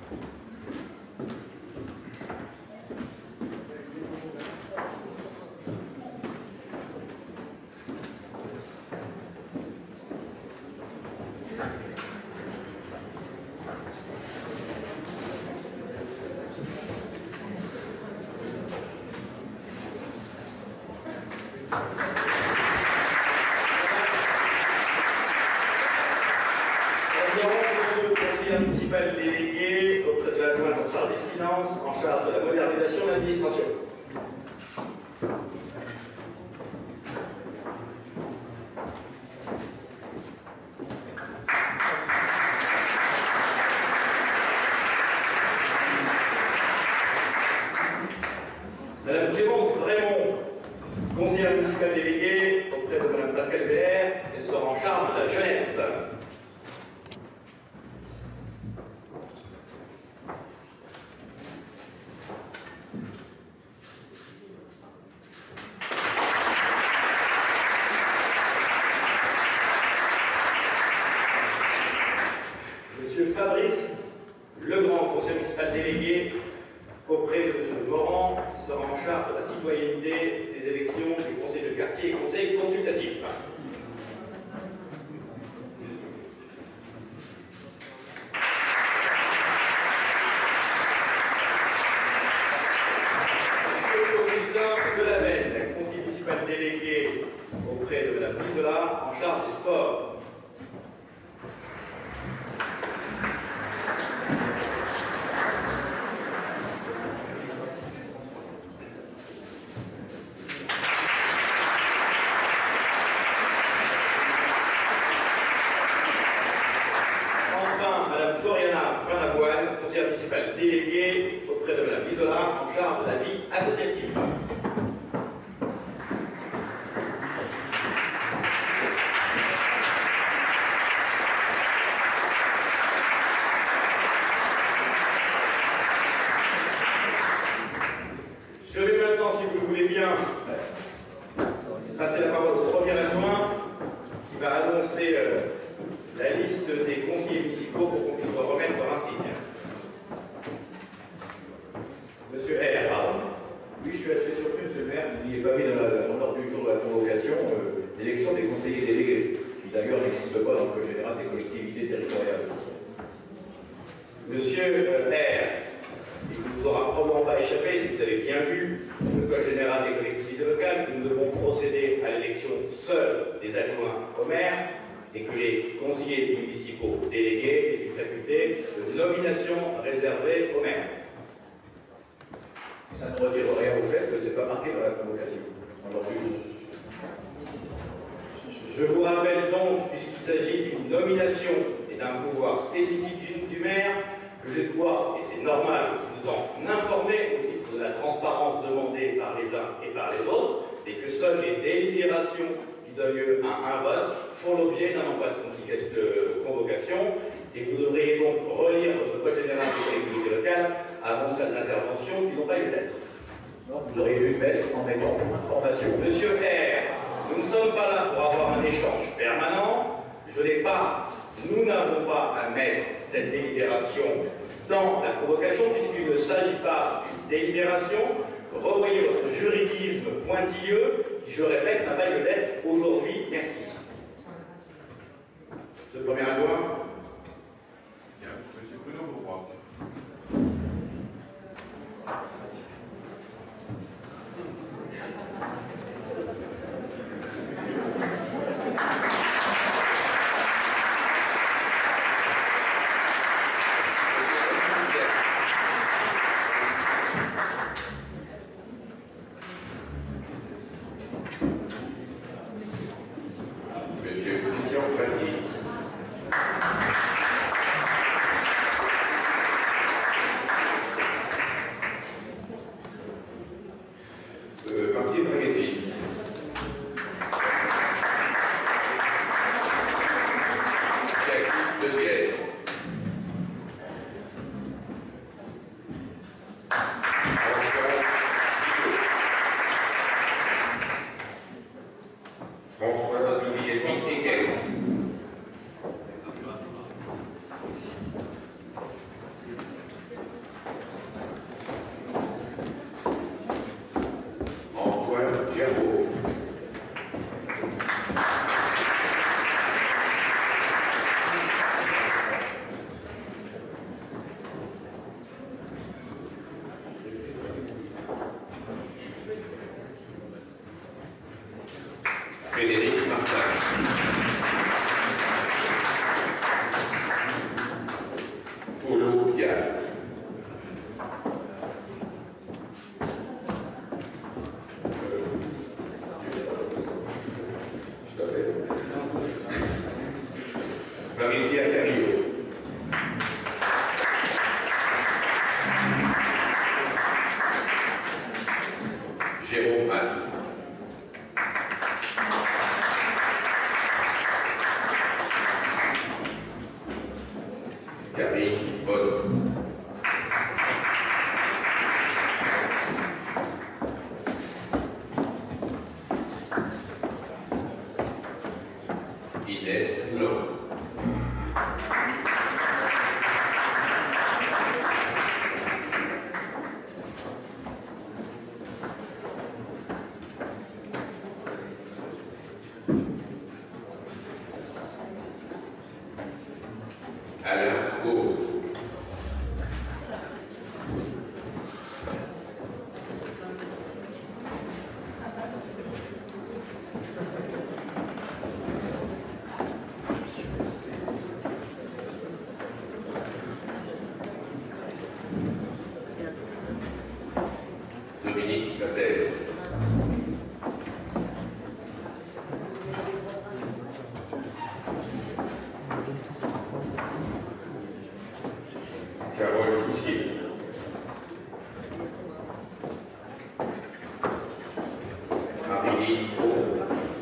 Municipal délégué auprès de l'adjointe en charge des finances, en charge de la modernisation de l'administration. Madame Clémence Raymond, conseillère municipale déléguée auprès de Madame Pascale Béer, elle sera en charge de la jeunesse. Fabrice Legrand, conseiller municipal délégué auprès de M. Morand, sera en charge de la citoyenneté, des élections, du conseil de quartier et conseil consultatif. M. Augustin Delavenne, conseiller municipal délégué auprès de Mme Lisola, en charge des sports. Municipal délégué auprès de Mme Lisola en charge de la vie associative. Je vais maintenant, si vous le voulez bien, passer la parole au premier adjoint qui va annoncer la liste des conseillers municipaux pour qu'on puisse remettre leur insigne. Monsieur R, pardon. Oui, je suis assez surpris, monsieur le maire, qu'il n'y ait pas mis dans l'ordre du jour de la convocation l'élection des conseillers délégués, qui d'ailleurs n'existe pas dans le code général des collectivités territoriales. Monsieur R, il ne vous aura probablement pas échappé, si vous avez bien vu le code général des collectivités locales, que nous devons procéder à l'élection seule des adjoints au maire et que les conseillers municipaux délégués aient une faculté de nomination réservée au maire. Ça ne retire rien au fait que ce n'est pas marqué dans la convocation, dans l'ordre du jour. Je vous rappelle donc, puisqu'il s'agit d'une nomination et d'un pouvoir spécifique du maire, que je dois, et c'est normal, vous en informer au titre de la transparence demandée par les uns et par les autres, et que seules les délibérations qui donnent lieu à un vote font l'objet d'un envoi de convocation, et vous devriez donc relire votre code général des collectivités locales avant de faire des interventions qui n'ont pas eu d'être. Non, vous auriez dû mettre en mettant information. Monsieur R, nous ne sommes pas là pour avoir un échange permanent. Nous n'avons pas à mettre cette délibération dans la convocation, puisqu'il ne s'agit pas d'une délibération. Revoyez votre juridisme pointilleux, qui, je répète, n'a pas lieu d'être aujourd'hui. Merci. Le premier adjoint. Bien, monsieur Bruno Bourrois. Monsieur Christian Prati. Martine Draghetti. Jacques Deguet. François Zulier-Mitéquet. Antoine Géraud. Frédéric Martin. Polo Diaz. Marie-Pierre Carillot. Jérôme Matt. Karine Bonne. Inès Blanc. Alain Gauze. Dominique Capel. Carole Coussier. Marie-Line Pau.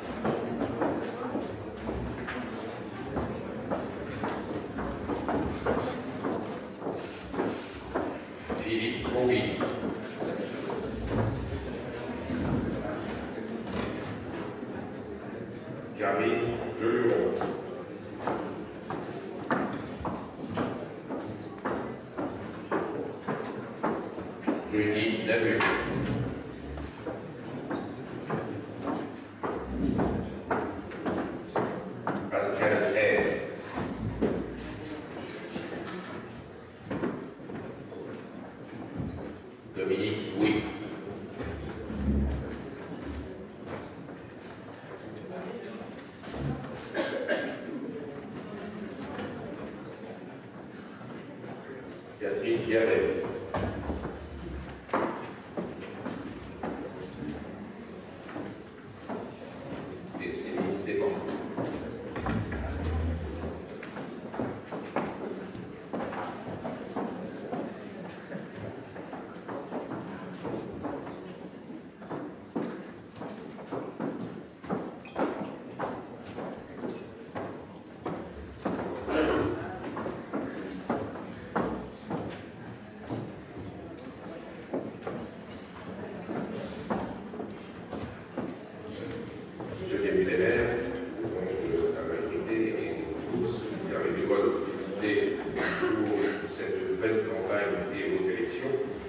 Philippe Combi. Camille Leluron. Rudy Navu. Pascal R. Dominique Bouy. Catherine Guerret. Céline Stéphane. Monsieur le député maire, donc la majorité et nous tous, permettez-moi de vous féliciter pour cette belle campagne et vos élections.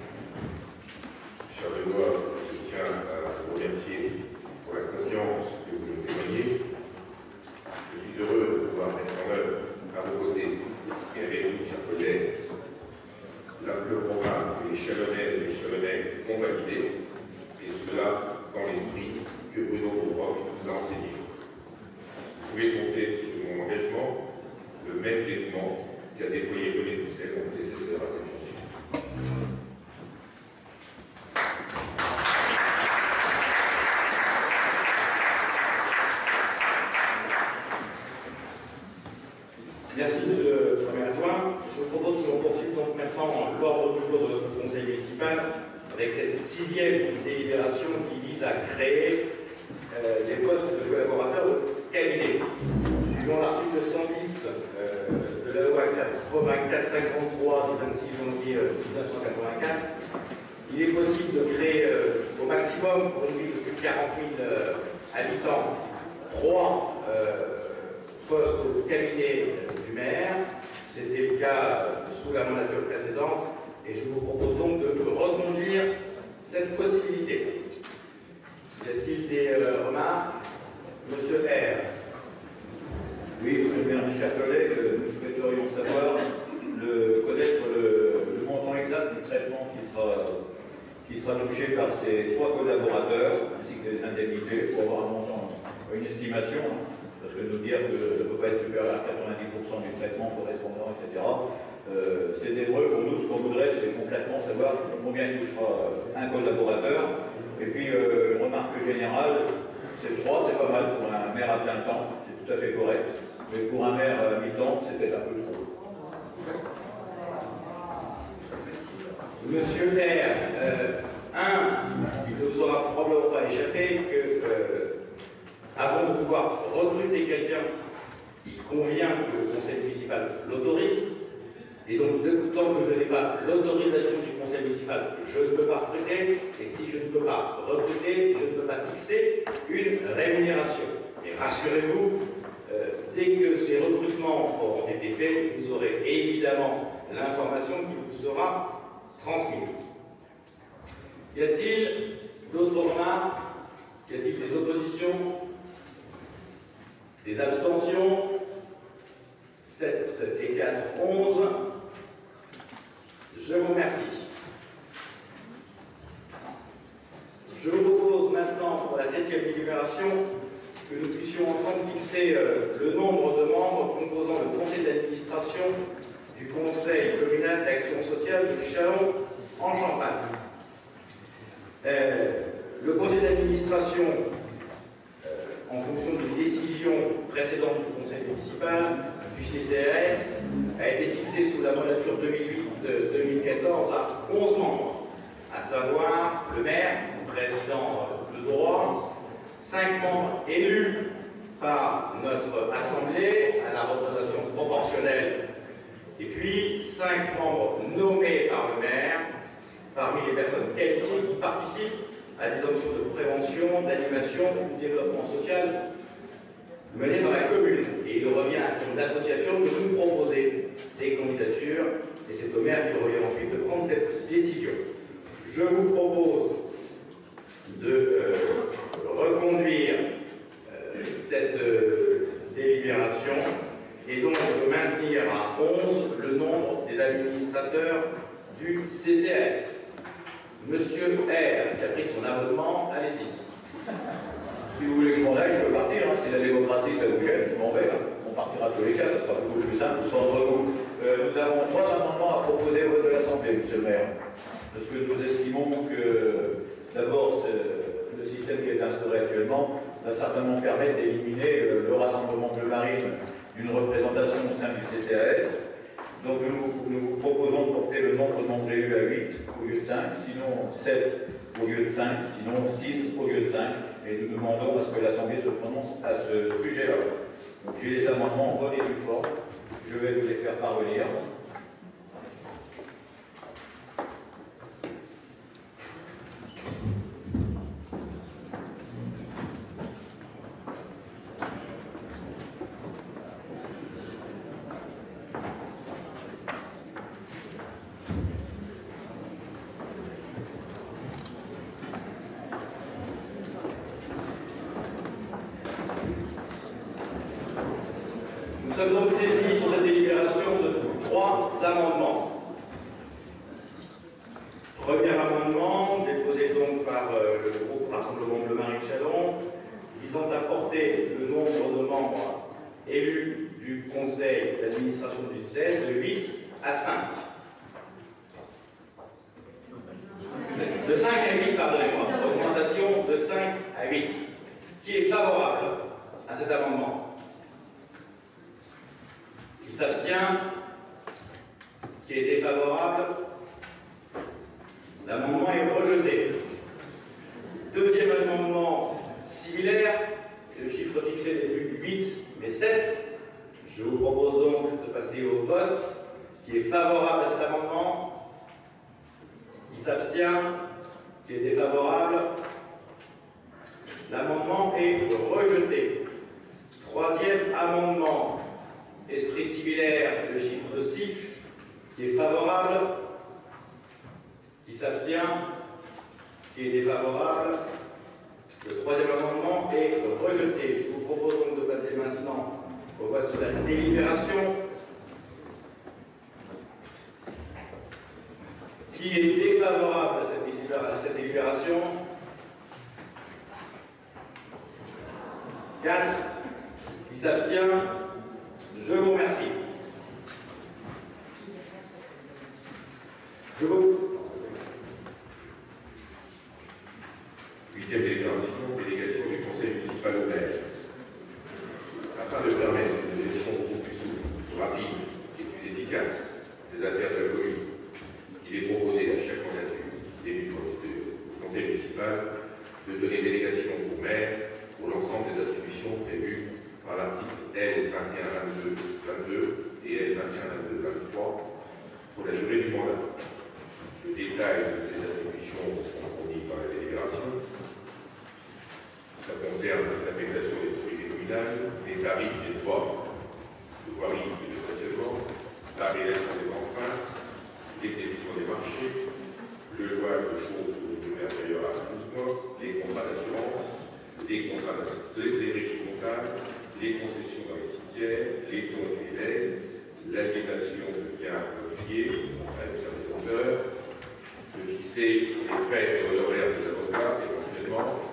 Cher Benoît, je tiens à vous remercier pour la confiance que vous nous témoignez. Je suis heureux de pouvoir mettre en œuvre à vos côtés et avec vous, chers collègues, le programme que les Chalonnaises et les Chalonnais ont validé, et cela dans l'esprit que Bruno Bourroc nous a enseigné. Vous pouvez compter sur mon engagement, le même dévouement qu'a déployé René Doucet, mon prédécesseur à cette chanson. Merci, monsieur le premier adjoint. Je vous propose que l'on poursuive donc maintenant l'ordre du jour de notre conseil municipal avec cette 6e délibération qui vise à créer des postes de collaborateurs de cabinet. Suivant l'article 110 de la loi 84-53 du 26 janvier 1984, il est possible de créer au maximum, pour une ville de plus de 40 000 habitants, 3 postes de cabinet du maire. C'était le cas sous la mandature précédente et je vous propose donc de reconduire cette possibilité. Y a-t-il des remarques? Monsieur R. Oui, monsieur le maire, mes chers collègues, nous souhaiterions savoir, connaître le montant exact du traitement qui sera touché par ces 3 collaborateurs, ainsi que les indemnités, pour avoir un montant, une estimation, parce que nous dire que ça ne peut pas être supérieur à 90% du traitement correspondant, etc. C'est débreux pour nous. Ce qu'on voudrait, c'est concrètement savoir combien touchera un collaborateur. Et puis, une remarque générale, c'est 3, c'est pas mal pour un maire à plein temps, c'est tout à fait correct. Mais pour un maire à mi-temps, c'est peut-être un peu trop. Monsieur le maire, il ne vous aura probablement pas échappé que, avant de pouvoir recruter quelqu'un, il convient que le conseil municipal l'autorise. Et donc, tant que je n'ai pas l'autorisation du conseil municipal, je ne peux pas recruter. Et si je ne peux pas recruter, je ne peux pas fixer une rémunération. Et rassurez-vous, dès que ces recrutements auront été faits, vous aurez évidemment l'information qui vous sera transmise. Y a-t-il d'autres remarques? Y a-t-il des oppositions? Des abstentions? 7 et 4, 11. Je vous remercie. Je vous propose maintenant, pour la 7e délibération, que nous puissions ensemble fixer le nombre de membres composant le conseil d'administration du conseil communal d'action sociale de Châlons en Champagne. Le conseil d'administration, en fonction des décisions précédentes du conseil municipal, du CCRS, a été fixé sous la mandature 2008-2014 à 11 membres, à savoir le maire, président de droit, 5 membres élus par notre assemblée à la représentation proportionnelle, et puis 5 membres nommés par le maire parmi les personnes qualifiées qui participent à des actions de prévention, d'animation ou de développement social menées dans la commune. Et il revient à l'association de nous proposer des candidatures, et c'est au maire qui revient ensuite de prendre cette décision. Je vous propose de reconduire cette délibération et donc de maintenir à 11 le nombre des administrateurs du CCRS. Monsieur R, qui a pris son abonnement, allez-y. Si vous voulez que je m'en aille, je peux partir. Hein. Si la démocratie, ça vous gêne, je m'en vais. Hein. On partira tous les cas, ça sera beaucoup plus simple, soit entre vous. Nous avons 3 amendements à proposer au vote de l'Assemblée, monsieur le maire. Parce que nous estimons que, d'abord, le système qui est instauré actuellement va certainement permettre d'éliminer le rassemblement bleu marine d'une représentation au sein du CCAS. Donc nous vous proposons de porter le nombre de membres élus à 8 au lieu de 5, sinon 7 au lieu de 5, sinon 6 au lieu de 5. Et nous demandons à ce que l'Assemblée se prononce à ce sujet-là. J'ai les amendements en bonne et due forme. Je vais vous les faire parvenir. Nous sommes donc saisis sur cette délibération de 3 amendements. Premier amendement, déposé donc par le groupe Rassemblement Bleu Marine Châlons, visant à porter le nombre de membres élus du conseil d'administration du CCS de 8 à 5. De 5 à 8, pardonnez-moi. Augmentation de 5 à 8. Qui est favorable à cet amendement? Qui s'abstient, qui est défavorable. L'amendement est rejeté. Deuxième amendement similaire, le chiffre fixé n'est plus 8 mais 7. Je vous propose donc de passer au vote. Qui est favorable à cet amendement? Qui s'abstient? Qui est défavorable? L'amendement est rejeté. Troisième amendement, esprit similaire, le chiffre de 6, qui est favorable, qui s'abstient, qui est défavorable. Le troisième amendement est rejeté. Je vous propose donc de passer maintenant au vote sur la délibération. Qui est défavorable à cette délibération? 4. Qui s'abstient? Je vous remercie. Huitième délégation du Conseil municipal au maire. Afin de permettre une gestion beaucoup plus souple, plus rapide et plus efficace des affaires de la commune, il est proposé à chaque mandature d'élu du Conseil municipal de donner délégation au maire pour l'ensemble des attributions prévues par l'article L. 2122 et L. 2122-23 pour la durée du mandat. Le détail de ces attributions sont fournis par la délibération. Ça concerne l'affectation des autorités communales, les tarifs des droits de voirie et de stationnement, la réalisation des emprunts, l'exécution des marchés, le louage de choses pour une durée inférieure à 12 mois, les contrats d'assurance, les régies comptables, les concessions dans les cimetières, les dons et legs, l'aliénation de biens modifiés à une certaine hauteur, de fixer les frais et honoraires des avocats éventuellement,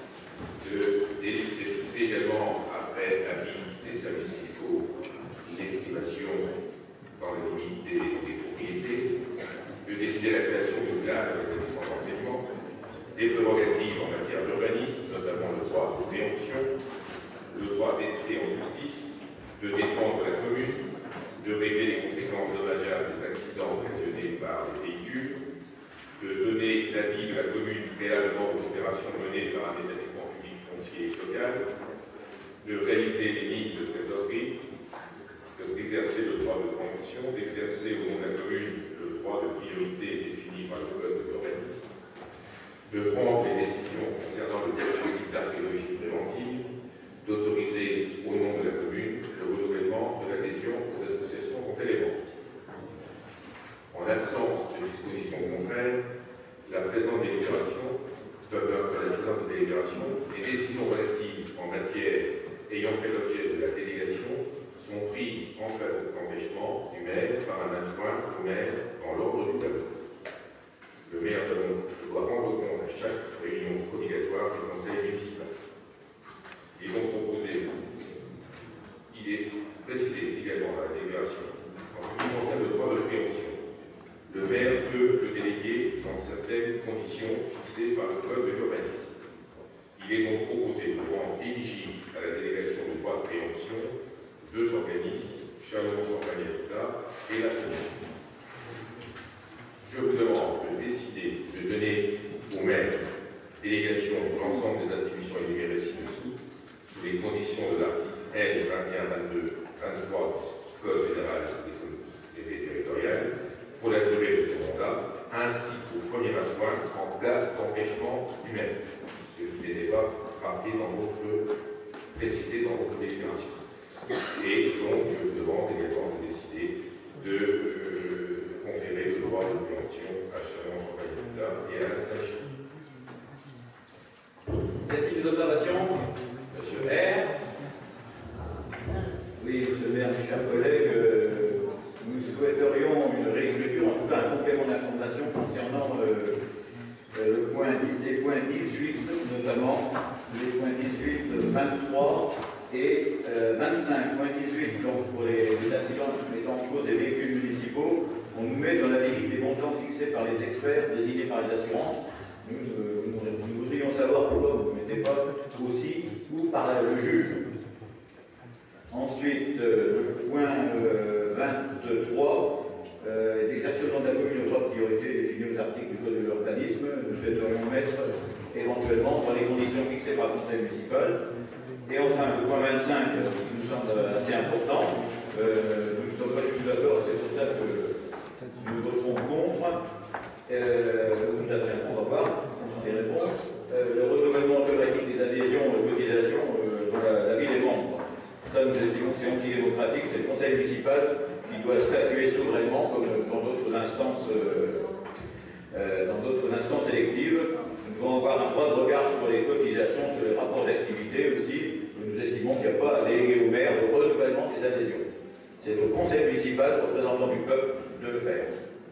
de fixer également, après avis des services fiscaux, l'estimation dans les limites des propriétés, de décider la création de classes dans l'établissement d'enseignement, des prérogatives en matière d'urbanisme, notamment le droit de préemption, le droit d'esprit en justice, de défendre la commune, de régler les conséquences dommageables des accidents occasionnés par les véhicules, de donner l'avis de la commune préalablement aux opérations menées par un établissement public foncier local, de réaliser les lignes de trésorerie, d'exercer le droit de préemption, d'exercer au nom de la commune le droit de priorité défini par le code de l'urbanisme, de prendre les décisions concernant le diagnostic d'archéologie préventive, d'autoriser au nom de la commune le renouvellement de l'adhésion aux associations complémentaires. En l'absence de dispositions contraires, la présente délibération, les décisions relatives en matière ayant fait l'objet de la délégation sont prises en cas d'empêchement du maire par un adjoint au maire dans l'ordre du tableau. Le maire doit rendre compte à chaque réunion obligatoire du conseil municipal. Il est donc proposé, il est précisé également dans la délibération, en ce qui concerne le droit de préemption, le maire peut le déléguer dans certaines conditions fixées par le code de l'urbanisme. Il est donc proposé de rendre éligible à la délégation du droit de préemption deux organismes, Châlons-Champagne-Habitat et la SOCHI. Je vous demande de décider de donner au maire délégation pour l'ensemble des attributions énumérées ci-dessous, sous les conditions de l'article L. 2122-23 du Code général des collectivités territoriales, pour la durée de ce mandat, ainsi qu'au premier adjoint en cas d'empêchement du maire, ce qui n'était pas précisé dans votre délibération. Et donc, je vous demande également de décider de conférer le droit de préemption à Châlons-Champagne-Habitat et à la SACHI. Y a-t-il des observations? Monsieur le maire. Oui, monsieur le maire, mes chers collègues, nous souhaiterions une réécriture, en tout cas un complément d'information concernant les points 18, notamment les points 18, 23 et 25. Point 18, donc pour les accidents mettant en cause des véhicules municipaux, on nous met dans la limite des montants fixés par les experts désignés par les assurances. Nous voudrions savoir pourquoi vous ne mettez pas aussi ou par le juge. Ensuite, Ensuite, le point 23, l'exercice de la commune au droit de priorité défini aux articles du Code de l'urbanisme. Nous souhaiterions mettre éventuellement dans les conditions fixées par le Conseil municipal. Et enfin, le point 25, qui nous semble assez important, nous ne sommes pas du tout d'accord, c'est pour ça que nous voterons contre. Nous abstiendrons, on va voir, on les réponses. Le renouvellement automatique des adhésions aux cotisations dans la vie des membres. Ça, nous estimons que c'est antidémocratique, c'est le Conseil municipal qui doit statuer souverainement, comme dans d'autres instances électives. Nous devons avoir un droit de regard sur les cotisations, sur les rapports d'activité aussi. Nous estimons qu'il n'y a pas à déléguer au maire le renouvellement des adhésions. C'est au Conseil municipal, représentant du peuple, de le faire.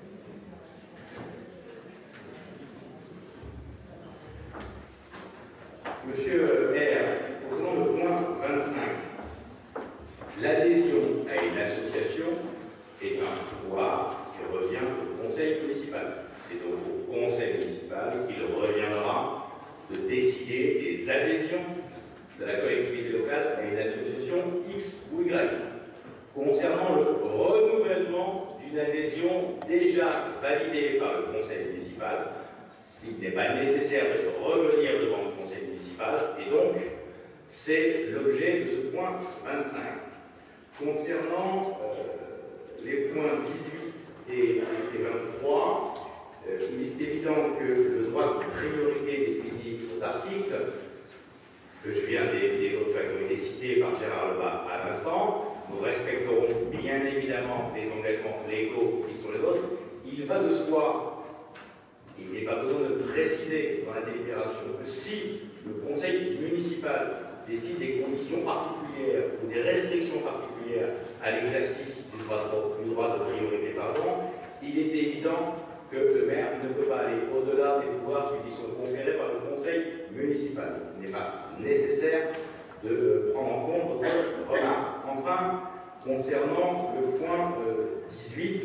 Monsieur le maire, concernant le point 25, l'adhésion à une association est un pouvoir qui revient au conseil municipal. C'est donc au conseil municipal qu'il reviendra de décider des adhésions de la collectivité locale à une association X ou Y. Concernant le renouvellement d'une adhésion déjà validée par le conseil municipal, il n'est pas nécessaire de revenir devant le conseil municipal, et donc c'est l'objet de ce point 25. Concernant les points 18 et 23, il est évident que le droit de priorité défini aux articles, que je viens d'évoquer, qui ont été cités par Gérard Lebas à l'instant, nous respecterons bien évidemment les engagements légaux qui sont les nôtres. Il va de soi, il n'est pas besoin de préciser dans la délibération que si le conseil municipal décide des conditions particulières ou des restrictions particulières à l'exercice du droit de priorité, il est évident que le maire ne peut pas aller au-delà des pouvoirs qui lui sont conférés par le conseil municipal. Il n'est pas nécessaire de prendre en compte votre remarque. Enfin, concernant le point 18,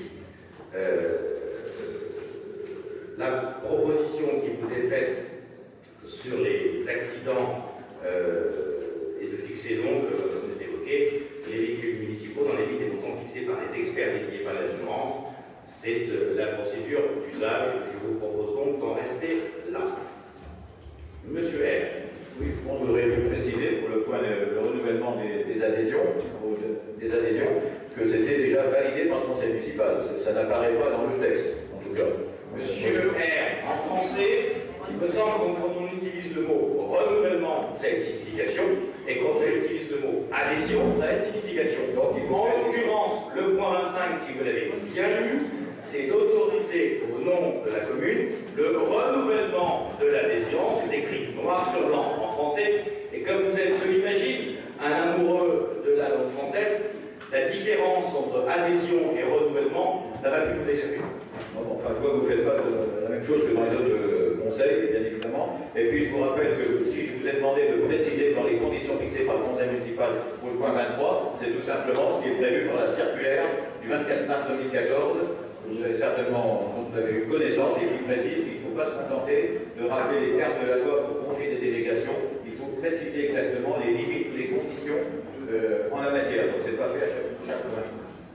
la proposition qui vous est faite sur les accidents et de fixer donc, comme vous évoqué, les véhicules municipaux dans les limites des montants fixés par les experts désignés par l'assurance, c'est la procédure d'usage. Je vous propose donc d'en rester là. Monsieur R. Oui, je pense que vous auriez pu préciser pour le point de renouvellement des adhésions, que c'était déjà validé par le conseil municipal. Ça n'apparaît pas dans le texte, en tout cas. Monsieur R, en français, il me semble que quand on utilise le mot renouvellement, ça a une signification, et quand on utilise le mot adhésion, ça a une signification. Donc, en l'occurrence, le point 25, si vous l'avez bien lu, c'est d'autoriser au nom de la commune le renouvellement de l'adhésion. C'est écrit noir sur blanc en français, et comme vous êtes, je l'imagine, un amoureux de la langue française, la différence entre adhésion et renouvellement n'a pas pu vous échapper. Enfin, je vois que vous ne faites pas la même chose que dans les autres conseils, bien évidemment. Et puis, je vous rappelle que si je vous ai demandé de préciser dans les conditions fixées par le conseil municipal pour le point 23, c'est tout simplement ce qui est prévu par la circulaire du 24 mars 2014. Vous avez certainement vous avez eu connaissance et qui précise qu'il ne faut pas se contenter de rappeler les termes de la loi pour confier des délégations. Il faut préciser exactement les limites ou les conditions en la matière. Donc, ce n'est pas fait à chaque point.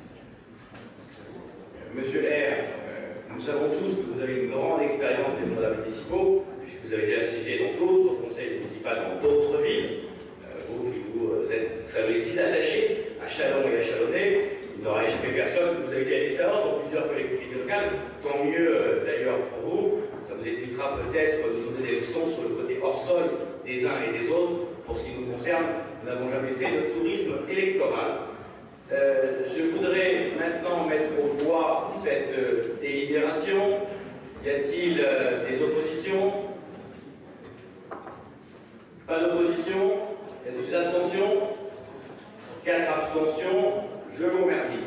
Monsieur R, nous savons tous que vous avez une grande expérience des mandats municipaux, puisque vous avez déjà siégé dans d'autres conseils municipaux, dans d'autres villes. Vous qui vous êtes si attachés à Châlons et à Chalonnais, il n'aura échappé personne. Vous avez déjà une expérience dans plusieurs collectivités locales. Tant mieux d'ailleurs pour vous. Ça vous évitera peut-être de nous donner des leçons sur le côté hors sol des uns et des autres. Pour ce qui nous concerne, nous n'avons jamais fait de tourisme électoral. Je voudrais maintenant mettre au voie cette délibération. Y a-t-il des oppositions? Pas d'opposition? Y a-t-il des abstentions? 4 abstentions. Je vous remercie.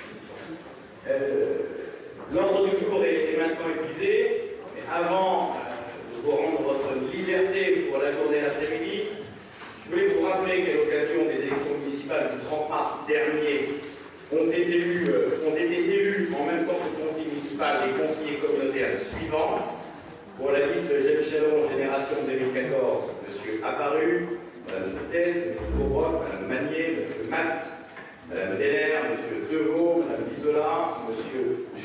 L'ordre du jour est maintenant épuisé. Mais avant de vous rendre votre liberté pour la journée d'après-midi, je voulais vous rappeler qu'à l'occasion des élections municipales du 30 mars dernier, ont été élus en même temps que le conseil municipal les conseillers communautaires suivants. Pour la liste Jeunes Chalons Génération 2014, M. Apparu, Mme Joutès, M. Beauroc, Mme Magnier, M. Matt,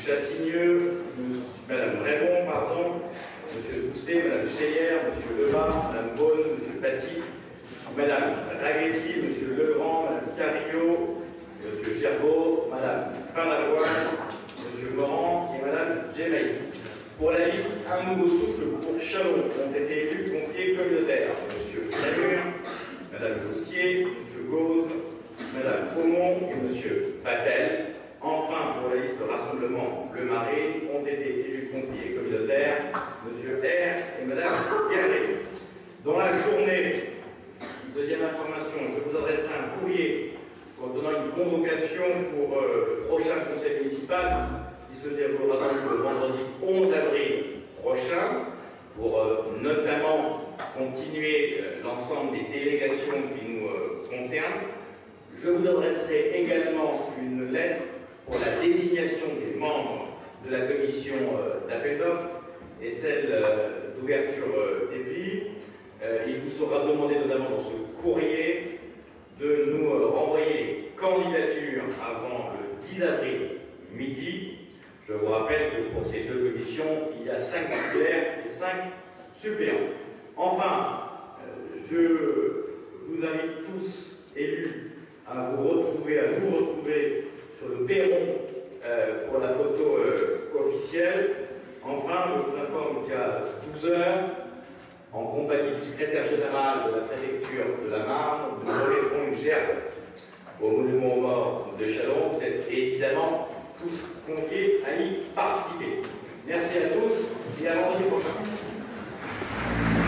Chassigneux, Madame Raymond, pardon, Monsieur Doucet, Madame Cheyer, Monsieur Levat, Madame Beaune, Monsieur Paty, Madame Raguetti, Monsieur Legrand, Madame Carillo, Monsieur Gerbeau, Madame Pinavoine, Monsieur Morand et Madame Gemaï. Pour la liste, un nouveau souffle pour Chalon ont été élus conseillers communautaires. Monsieur Namur, Madame Joussier, Monsieur Gauze, Madame Aumont et Monsieur Patel. Enfin, pour la liste Rassemblement Le Marais, ont été élus conseillers communautaires Monsieur R et Madame Guerret. Dans la journée, deuxième information, je vous adresserai un courrier contenant une convocation pour le prochain conseil municipal qui se déroulera donc le vendredi 11 avril prochain pour notamment continuer l'ensemble des délégations qui nous concernent. Je vous adresserai également une lettre pour la désignation des membres de la commission d'appel d'offres et celle d'ouverture des prix. Il vous sera demandé notamment dans ce courrier de nous renvoyer les candidatures avant le 10 avril midi. Je vous rappelle que pour ces deux commissions, il y a 5 titulaires et 5 suppléants. Enfin, je vous invite tous élus à vous retrouver, sur le perron pour la photo officielle. Enfin, je vous informe qu'à 12 h, en compagnie du secrétaire général de la préfecture de la Marne, nous remettrons une gerbe au monument aux morts de Chalon. Vous êtes évidemment tous conviés à y participer. Merci à tous et à vendredi prochain.